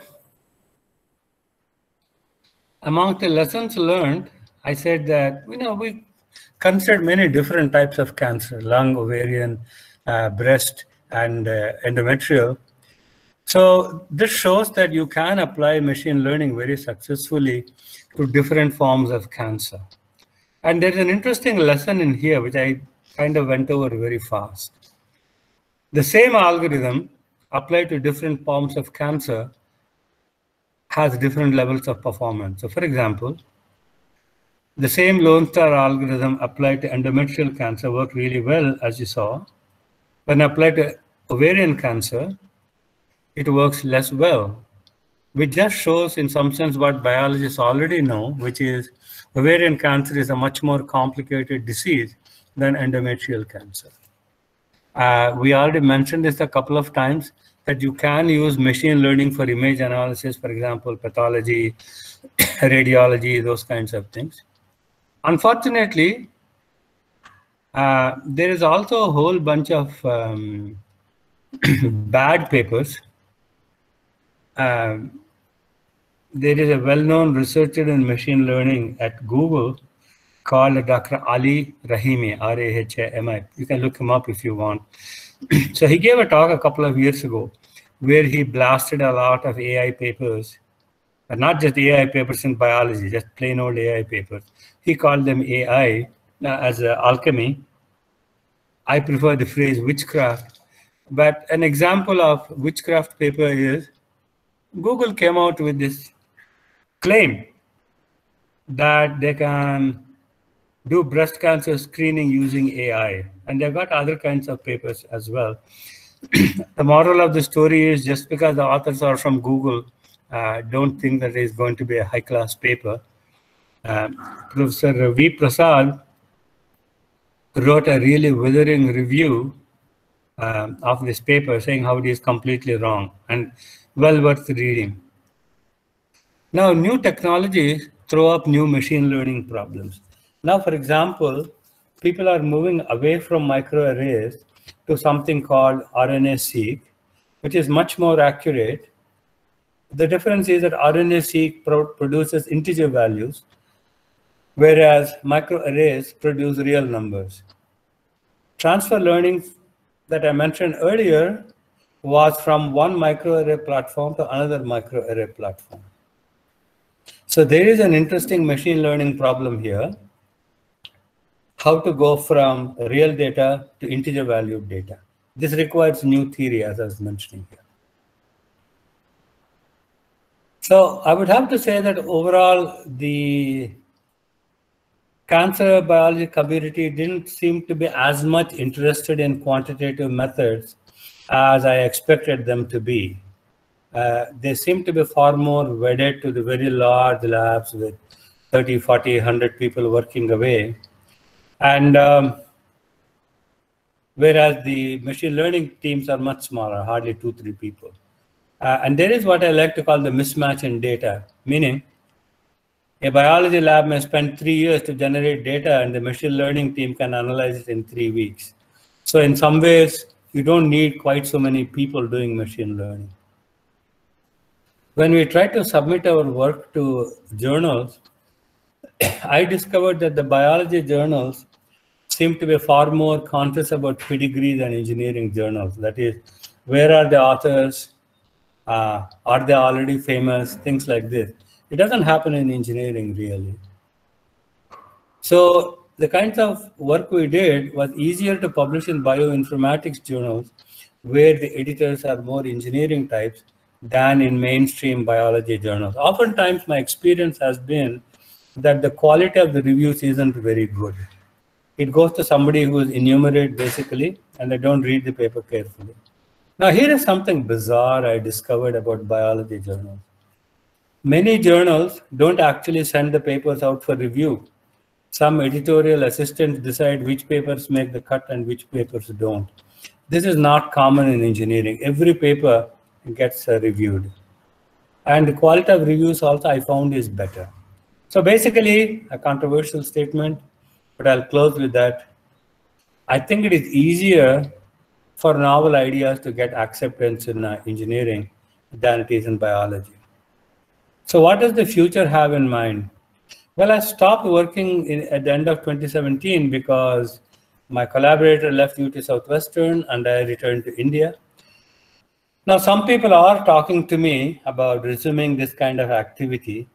among the lessons learned, I said that, we considered many different types of cancer, lung, ovarian, breast, and endometrial. So this shows that you can apply machine learning very successfully to different forms of cancer. And there's an interesting lesson in here, which I kind of went over very fast. The same algorithm applied to different forms of cancer has different levels of performance. So for example, the same Lone Star algorithm applied to endometrial cancer worked really well, as you saw. When applied to ovarian cancer, it works less well, which just shows in some sense what biologists already know, which is ovarian cancer is a much more complicated disease than endometrial cancer. We already mentioned this a couple of times, that you can use machine learning for image analysis, for example, pathology, radiology, those kinds of things. Unfortunately, there is also a whole bunch of bad papers. There is a well-known researcher in machine learning at Google called Dr. Ali Rahimi, R-A-H-A-M-I. You can look him up if you want. So he gave a talk a couple of years ago where he blasted a lot of AI papers, but not just AI papers in biology, just plain old AI papers. He called them AI as alchemy. I prefer the phrase witchcraft. But an example of witchcraft paper is Google came out with this claim that they can do breast cancer screening using AI. And they've got other kinds of papers as well. The moral of the story is just because the authors are from Google, don't think that it's going to be a high-class paper. Professor V. Prasad wrote a really withering review of this paper saying how it is completely wrong and well worth reading. Now, new technologies throw up new machine learning problems. Now, for example, people are moving away from microarrays to something called RNA-seq, which is much more accurate. The difference is that RNA-seq produces integer values, whereas microarrays produce real numbers. Transfer learning that I mentioned earlier was from one microarray platform to another microarray platform. So there is an interesting machine learning problem here. How to go from real data to integer valued data. This requires new theory, as I was mentioning here. So I would have to say that overall, the cancer biology community didn't seem to be as much interested in quantitative methods as I expected them to be. They seem to be far more wedded to the very large labs with 30, 40, 100 people working away. And whereas the machine learning teams are much smaller, hardly 2-3 people. And there is what I like to call the mismatch in data, meaning a biology lab may spend 3 years to generate data and the machine learning team can analyze it in 3 weeks. So in some ways, you don't need quite so many people doing machine learning. When we try to submit our work to journals, I discovered that the biology journals seem to be far more conscious about pedigree than engineering journals. That is, where are the authors? Are they already famous? Things like this. It doesn't happen in engineering, really. So the kinds of work we did was easier to publish in bioinformatics journals, where the editors are more engineering types, than in mainstream biology journals. Oftentimes, my experience has been that the quality of the reviews isn't very good. It goes to somebody who is enumerate basically, and they don't read the paper carefully. Now, here is something bizarre I discovered about biology journals. Many journals don't actually send the papers out for review. Some editorial assistants decide which papers make the cut and which papers don't. This is not common in engineering. Every paper gets reviewed. And the quality of reviews also I found is better. So basically, a controversial statement, but I'll close with that. I think it is easier for novel ideas to get acceptance in engineering than it is in biology. So what does the future have in mind? Well, I stopped working at the end of 2017 because my collaborator left UT Southwestern and I returned to India. Now, some people are talking to me about resuming this kind of activity.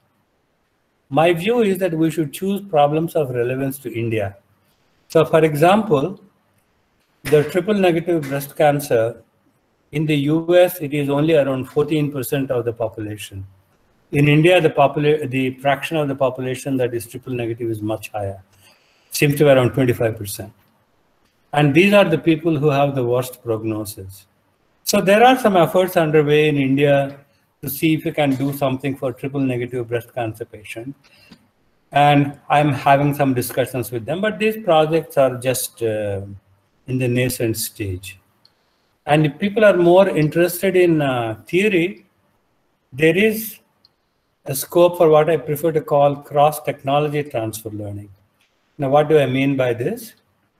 My view is that we should choose problems of relevance to India. So, for example, the triple negative breast cancer, in the US, it is only around 14% of the population. In India, the fraction of the population that is triple negative is much higher, seems to be around 25%. And these are the people who have the worst prognosis. So there are some efforts underway in India to see if we can do something for triple negative breast cancer patients. And I'm having some discussions with them, but these projects are just in the nascent stage. And if people are more interested in theory, there is a scope for what I prefer to call cross-technology transfer learning. Now, what do I mean by this?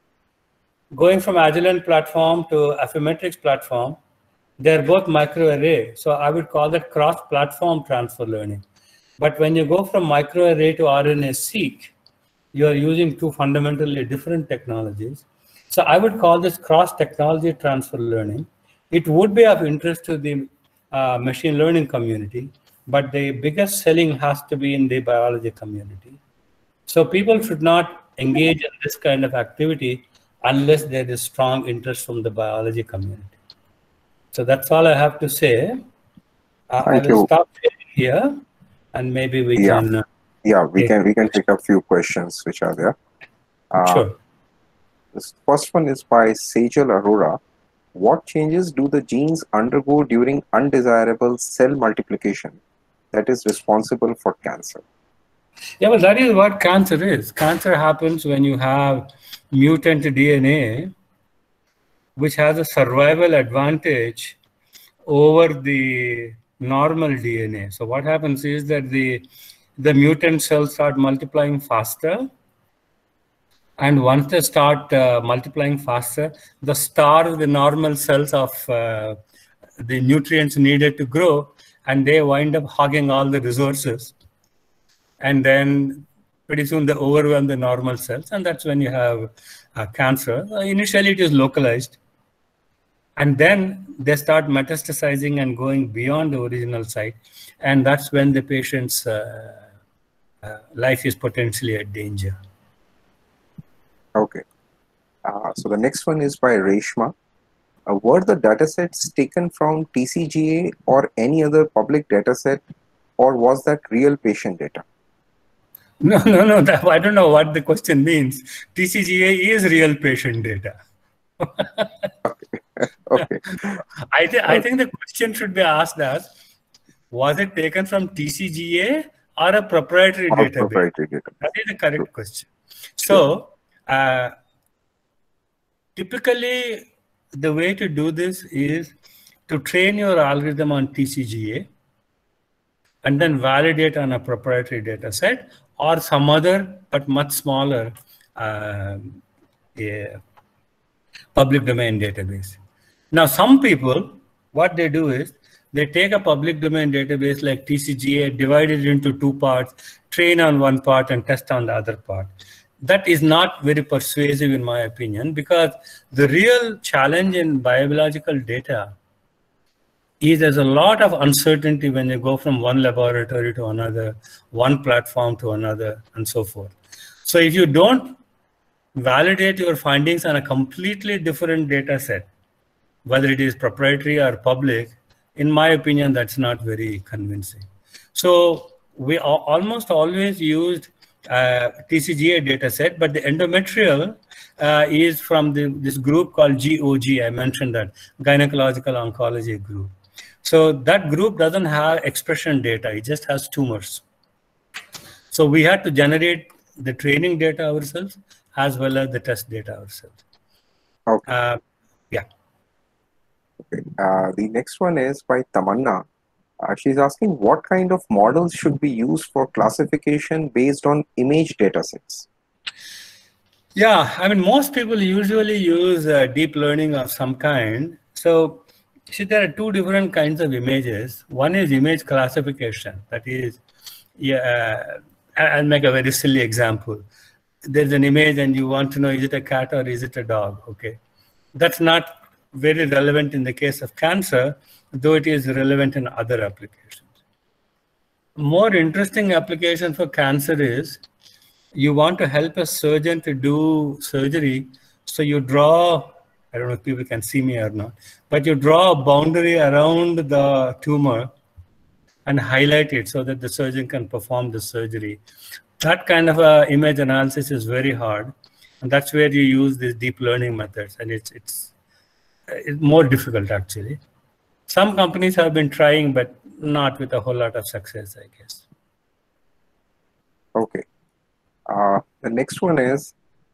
Going from Agilent platform to Affymetrix platform, they're both microarray. So I would call that cross-platform transfer learning. But when you go from microarray to RNA-seq, you are using two fundamentally different technologies. So I would call this cross-technology transfer learning. It would be of interest to the machine learning community, but the biggest selling has to be in the biology community. So people should not engage in this kind of activity unless there is strong interest from the biology community. So that's all I have to say. I will stop here, and maybe we can. We can take a few questions which are there. Sure. This first one is by Sejal Arora. What changes do the genes undergo during undesirable cell multiplication that is responsible for cancer? Yeah, well, that is what cancer is. Cancer happens when you have mutant DNA, which has a survival advantage over the normal DNA. So what happens is that the mutant cells start multiplying faster. And once they start multiplying faster, the normal cells of the nutrients needed to grow, and they wind up hogging all the resources. And then pretty soon they overwhelm the normal cells, and that's when you have cancer. Initially, it is localized. And then they start metastasizing and going beyond the original site. And that's when the patient's life is potentially at danger. Okay. So the next one is by Reshma. Were the datasets taken from TCGA or any other public dataset, or was that real patient data? No. I don't know what the question means. TCGA is real patient data. Okay. I think the question should be asked as, was it taken from TCGA or a proprietary database? That is the correct question. So, typically, the way to do this is to train your algorithm on TCGA and then validate on a proprietary data set or some other but much smaller public domain database. Now, some people, what they do is they take a public domain database like TCGA, divide it into two parts, train on one part and test on the other part. That is not very persuasive in my opinion, because the real challenge in biological data is there's a lot of uncertainty when you go from one laboratory to another, one platform to another, and so forth. So if you don't validate your findings on a completely different data set, whether it is proprietary or public, in my opinion, that's not very convincing. So we almost always used TCGA data set, but the endometrial is from this group called GOG. I mentioned that, Gynecological Oncology Group. So that group doesn't have expression data, it just has tumors. So we had to generate the training data ourselves as well as the test data ourselves. Okay. Yeah. Okay. The next one is by Tamanna. She's asking what kind of models should be used for classification based on image datasets? Yeah, I mean, most people usually use deep learning of some kind. So, see, there are two different kinds of images. One is image classification. That is, I'll make a very silly example. There's an image and you want to know, is it a cat or is it a dog? Okay. That's not very relevant in the case of cancer, though it is relevant in other applications. More interesting application for cancer is you want to help a surgeon to do surgery. So you draw, I don't know if people can see me or not, but you draw a boundary around the tumor and highlight it so that the surgeon can perform the surgery. That kind of image analysis is very hard. And that's where you use these deep learning methods. And it's more difficult, actually. Some companies have been trying, but not with a whole lot of success, I guess. Okay. The next one is,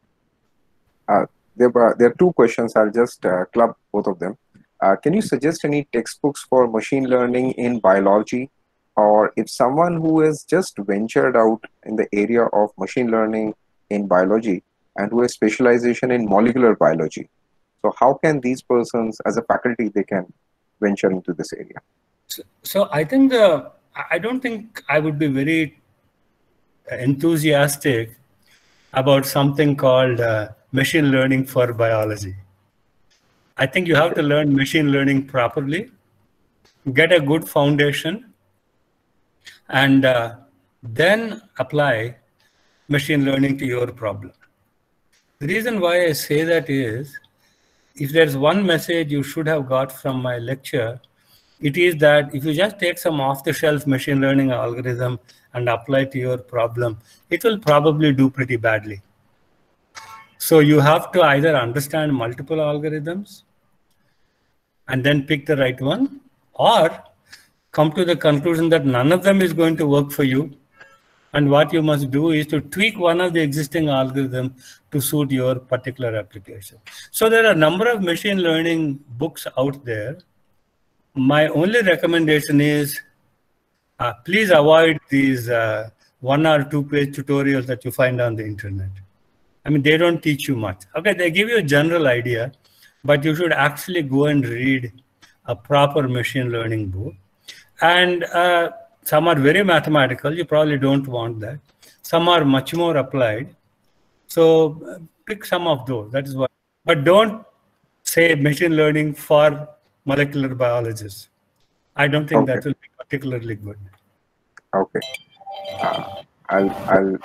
there are two questions. I'll just club both of them. Can you suggest any textbooks for machine learning in biology? Or if someone who has just ventured out in the area of machine learning in biology and who has specialization in molecular biology, so how can these persons as a faculty, they can venture into this area? So I think I don't think I would be very enthusiastic about something called machine learning for biology. I think you have to learn machine learning properly, get a good foundation, and then apply machine learning to your problem. The reason why I say that is, if there's one message you should have got from my lecture, it is that if you just take some off-the-shelf machine learning algorithm and apply to your problem, it will probably do pretty badly. So you have to either understand multiple algorithms and then pick the right one, or come to the conclusion that none of them is going to work for you. And what you must do is to tweak one of the existing algorithms to suit your particular application. So there are a number of machine learning books out there. My only recommendation is please avoid these 1 or 2 page tutorials that you find on the internet. I mean, they don't teach you much. Okay, they give you a general idea, but you should actually go and read a proper machine learning book. And some are very mathematical. You probably don't want that. Some are much more applied. So pick some of those. That is what. But don't say machine learning for molecular biologists. I don't think that will be particularly good. Okay. I'll.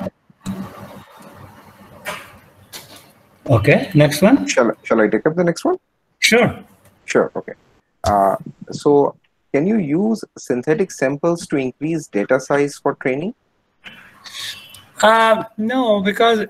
Okay. Next one. Shall I take up the next one? Sure. Sure. Okay. So, can you use synthetic samples to increase data size for training? No, because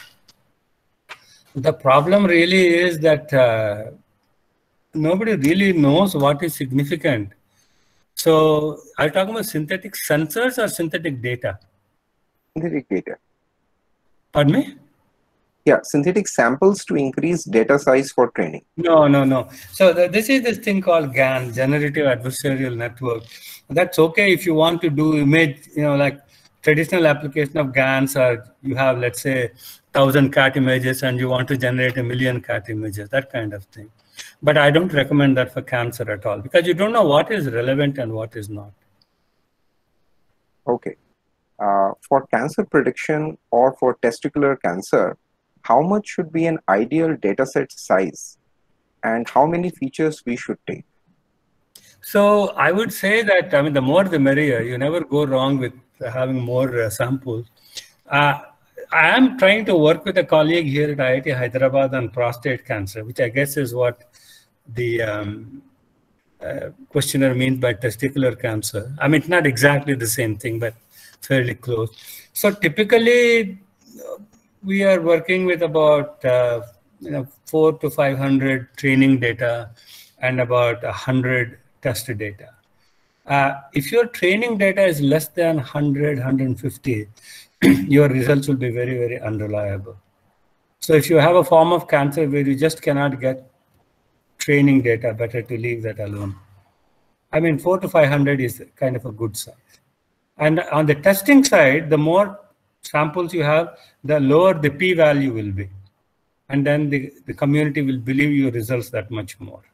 the problem really is that nobody really knows what is significant. So, are you talking about synthetic sensors or synthetic data? Synthetic data. Pardon me? Yeah, synthetic samples to increase data size for training. No. So this is this thing called GAN, Generative Adversarial Network. That's okay if you want to do image, like traditional application of GANs, or you have, let's say, 1,000 cat images and you want to generate 1 million cat images, that kind of thing. But I don't recommend that for cancer at all, because you don't know what is relevant and what is not. Okay. For cancer prediction or for testicular cancer, how much should be an ideal dataset size, and how many features we should take? So I would say that, I mean, the more the merrier. You never go wrong with having more samples. I am trying to work with a colleague here at IIT Hyderabad on prostate cancer, which I guess is what the questionnaire means by testicular cancer. I mean, it's not exactly the same thing, but fairly close. So typically, we are working with about 400 to 500 training data and about 100 test data. If your training data is less than 100, 150, your results will be very, very unreliable. So if you have a form of cancer where you just cannot get training data, better to leave that alone. I mean, 400 to 500 is kind of a good size. And on the testing side, the more samples you have, the lower the p-value will be. And then the community will believe your results that much more.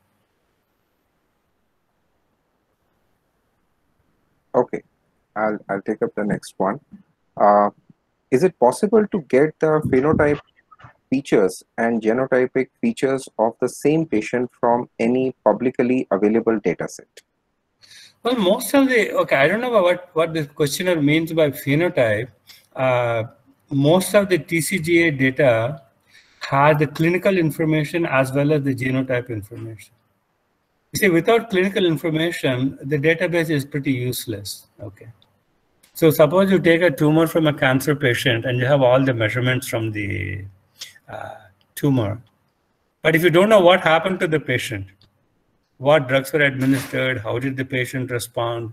Okay, I'll take up the next one. Is it possible to get the phenotype features and genotypic features of the same patient from any publicly available data set? Well, most of the, okay, I don't know what this questioner means by phenotype. Most of the TCGA data has the clinical information as well as the genotype information. You see, without clinical information, the database is pretty useless, okay? So suppose you take a tumor from a cancer patient and you have all the measurements from the tumor. But if you don't know what happened to the patient, what drugs were administered, how did the patient respond,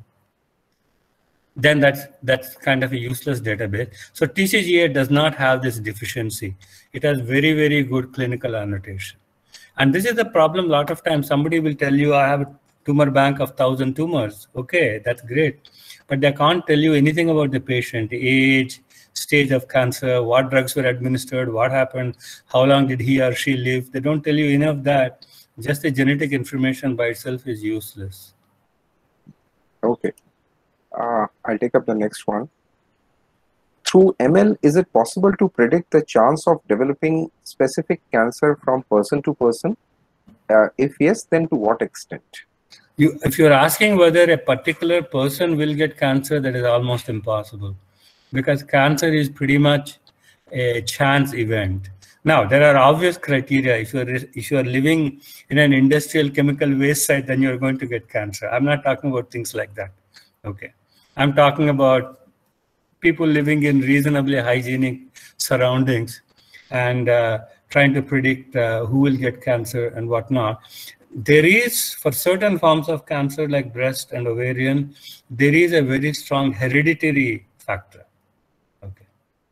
then that's kind of a useless database. So TCGA does not have this deficiency. It has very, very good clinical annotation. And this is the problem. A lot of times somebody will tell you, I have a tumor bank of 1,000 tumors. Okay, that's great. But they can't tell you anything about the patient, age, stage of cancer, what drugs were administered, what happened, how long did he or she live. They don't tell you any of that. Just the genetic information by itself is useless. Okay. I'll take up the next one. Through ML, is it possible to predict the chance of developing specific cancer from person to person? If yes, then to what extent? If you're asking whether a particular person will get cancer, that is almost impossible, because cancer is pretty much a chance event. Now, there are obvious criteria. If you are living in an industrial chemical waste site, then you're going to get cancer. I'm not talking about things like that. Okay. I'm talking about people living in reasonably hygienic surroundings and trying to predict who will get cancer and whatnot. There is, for certain forms of cancer like breast and ovarian, there is a very strong hereditary factor. Okay.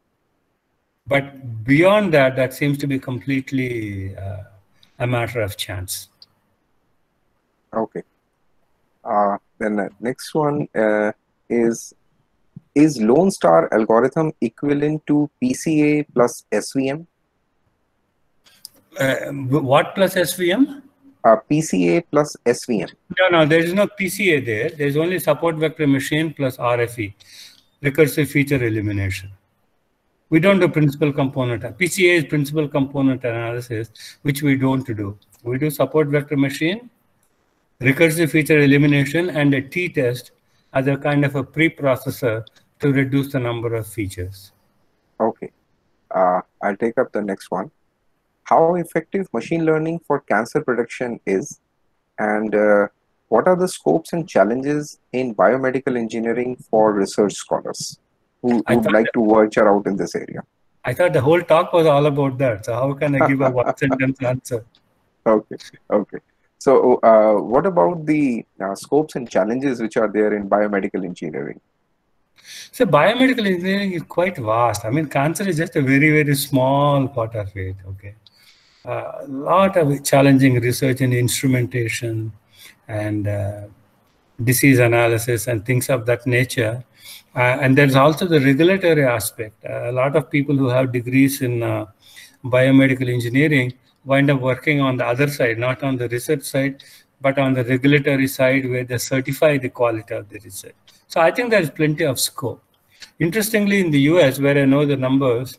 But beyond that, that seems to be completely a matter of chance. Okay. Then the next one is Lone Star algorithm equivalent to PCA plus SVM? What plus SVM? PCA plus SVM. No, there is no PCA there. There is only support vector machine plus RFE, recursive feature elimination. We don't do principal component. PCA is principal component analysis, which we don't do. We do support vector machine, recursive feature elimination, and a t-test as a kind of a preprocessor to reduce the number of features. Okay. I'll take up the next one. How effective machine learning for cancer prediction is, and what are the scopes and challenges in biomedical engineering for research scholars who would like to venture out in this area? I thought the whole talk was all about that. So how can I give a one-sentence answer? Okay. So what about the scopes and challenges which are there in biomedical engineering? So biomedical engineering is quite vast. I mean, cancer is just a very, very small part of it, okay? A lot of challenging research in instrumentation and disease analysis and things of that nature. And there's also the regulatory aspect. A lot of people who have degrees in biomedical engineering wind up working on the other side, not on the research side, but on the regulatory side where they certify the quality of the research. So I think there's plenty of scope. Interestingly, in the US, where I know the numbers,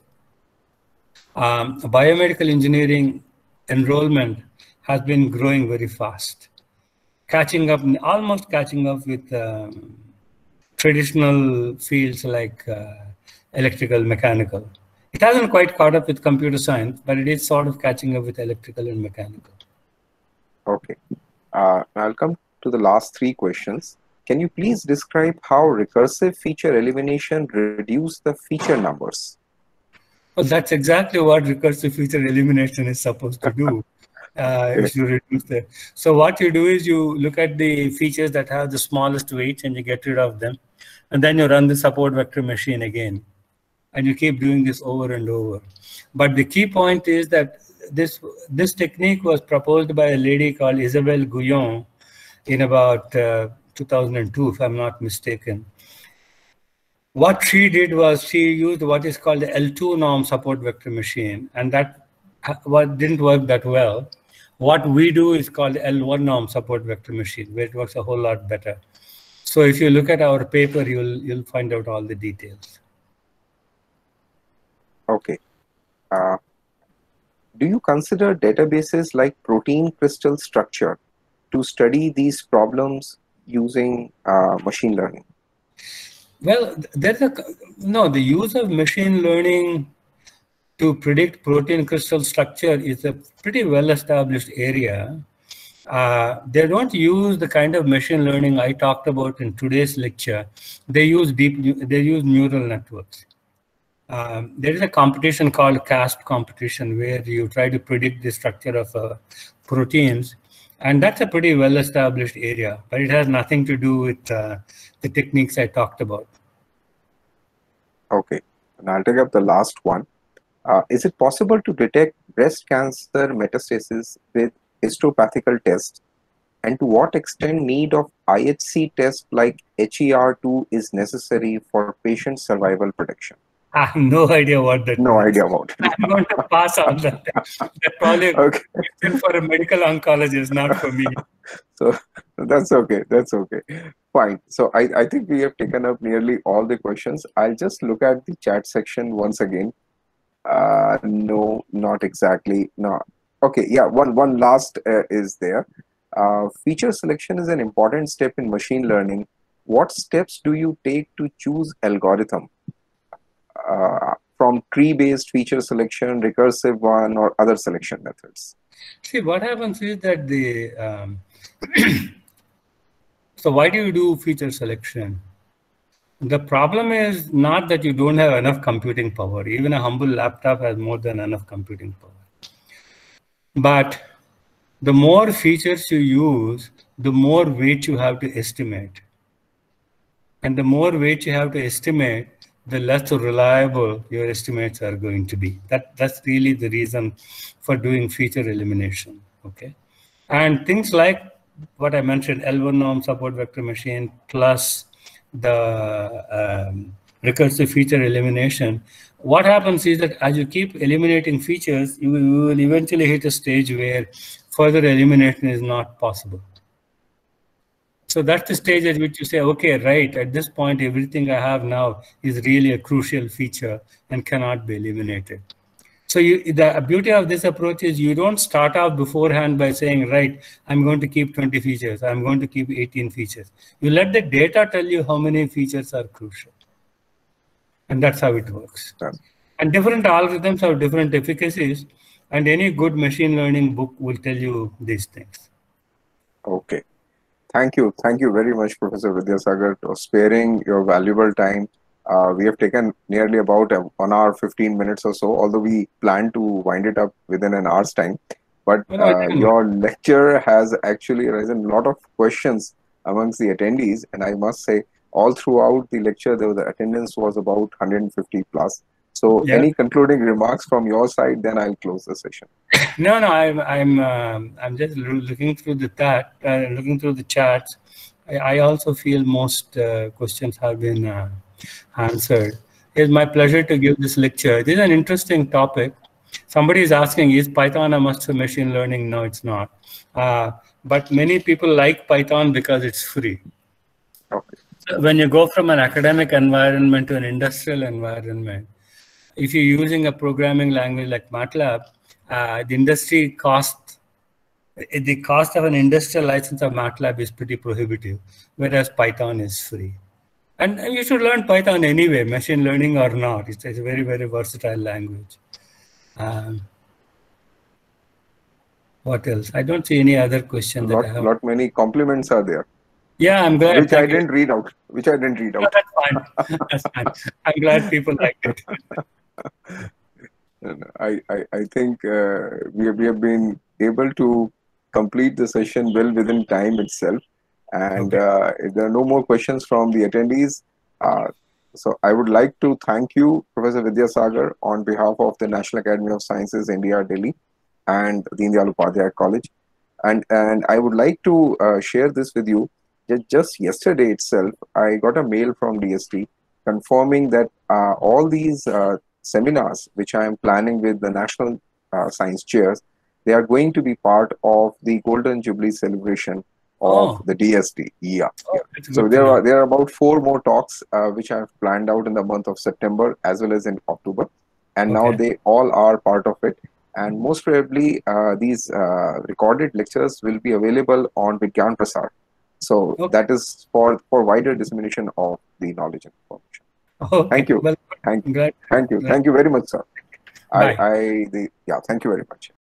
biomedical engineering enrollment has been growing very fast. catching up, almost catching up with traditional fields like electrical, mechanical. It hasn't quite caught up with computer science, but it is sort of catching up with electrical and mechanical. Okay. I'll come to the last three questions. Can you please describe how recursive feature elimination reduce the feature numbers? Well, that's exactly what recursive feature elimination is supposed to do. Is to reduce the. So what you do is you look at the features that have the smallest weights and you get rid of them. And then you run the support vector machine again. And you keep doing this over and over. But the key point is that this technique was proposed by a lady called Isabelle Guyon in about 2002, if I'm not mistaken. What she did was she used what is called the L2 norm support vector machine, and that didn't work that well. What we do is called L1 norm support vector machine, where it works a whole lot better. So if you look at our paper, you'll find out all the details. Okay. Do you consider databases like protein crystal structure to study these problems using machine learning? Well, the use of machine learning to predict protein crystal structure is a pretty well-established area. They don't use the kind of machine learning I talked about in today's lecture. They use neural networks. There is a competition called CASP competition where you try to predict the structure of proteins. And that's a pretty well-established area, but it has nothing to do with the techniques I talked about. Okay, and I'll take up the last one. Is it possible to detect breast cancer metastasis with histopathical tests? And to what extent need of IHC test like HER2 is necessary for patient survival prediction? I have no idea what that No means. idea about it. I'm going to pass on that. That's probably Okay. for a medical oncologist, not for me. So that's okay. That's okay. Fine. So I think we have taken up nearly all the questions. I'll just look at the chat section once again. No, not exactly. No. Okay. Yeah. One last is there. Feature selection is an important step in machine learning. What steps do you take to choose algorithm? From tree-based feature selection, recursive one, or other selection methods? See, what happens is that so why do you do feature selection? The problem is not that you don't have enough computing power. Even a humble laptop has more than enough computing power. But the more features you use, the more weight you have to estimate. And the more weight you have to estimate, the less reliable your estimates are going to be. That's really the reason for doing feature elimination, okay? And things like what I mentioned, L1 norm support vector machine plus the recursive feature elimination, what happens is that as you keep eliminating features, you will eventually hit a stage where further elimination is not possible. So that's the stage at which you say, okay, right, at this point, everything I have now is really a crucial feature and cannot be eliminated. So the beauty of this approach is you don't start out beforehand by saying, right, I'm going to keep 20 features, I'm going to keep 18 features. You let the data tell you how many features are crucial. And that's how it works. Yes. And different algorithms have different efficacies, and any good machine learning book will tell you these things. Okay. Thank you. Thank you very much, Professor Vidyasagar, for sparing your valuable time. We have taken nearly about 1 hour, 15 minutes or so, although we plan to wind it up within an hour's time. But your lecture has actually raised a lot of questions amongst the attendees. And I must say, all throughout the lecture, the attendance was about 150 plus. So any concluding remarks from your side, then I'll close the session. No, I'm just looking through the chats. I also feel most questions have been answered. It's my pleasure to give this lecture. This is an interesting topic. Somebody is asking, is Python a must for machine learning? No, it's not. But many people like Python because it's free. Okay. So when you go from an academic environment to an industrial environment, if you're using a programming language like MATLAB, the industry cost the cost of an industrial license of MATLAB is pretty prohibitive, whereas Python is free. And you should learn Python anyway, machine learning or not. It's a very, very versatile language. What else? I don't see any other question that I have. Lot many compliments are there. Yeah, I'm glad. Which I didn't read out. No, that's fine. That's fine. I'm glad people liked it. I think we have been able to complete the session well within time itself. And if there are no more questions from the attendees, so I would like to thank you, Professor Vidyasagar, on behalf of the National Academy of Sciences, India, Delhi, and the Deen Dayal Upadhyaya College. And I would like to share this with you. Just yesterday itself, I got a mail from DST confirming that all these seminars, which I am planning with the National Science Chairs, they are going to be part of the Golden Jubilee celebration of the DST. So there are about 4 more talks which I have planned out in the month of September as well as in October, and now they all are part of it. And most probably these recorded lectures will be available on Vigyan Prasar. So that is for wider dissemination of the knowledge and information. Thank you. Well, thank you very much, sir. Bye. Thank you very much.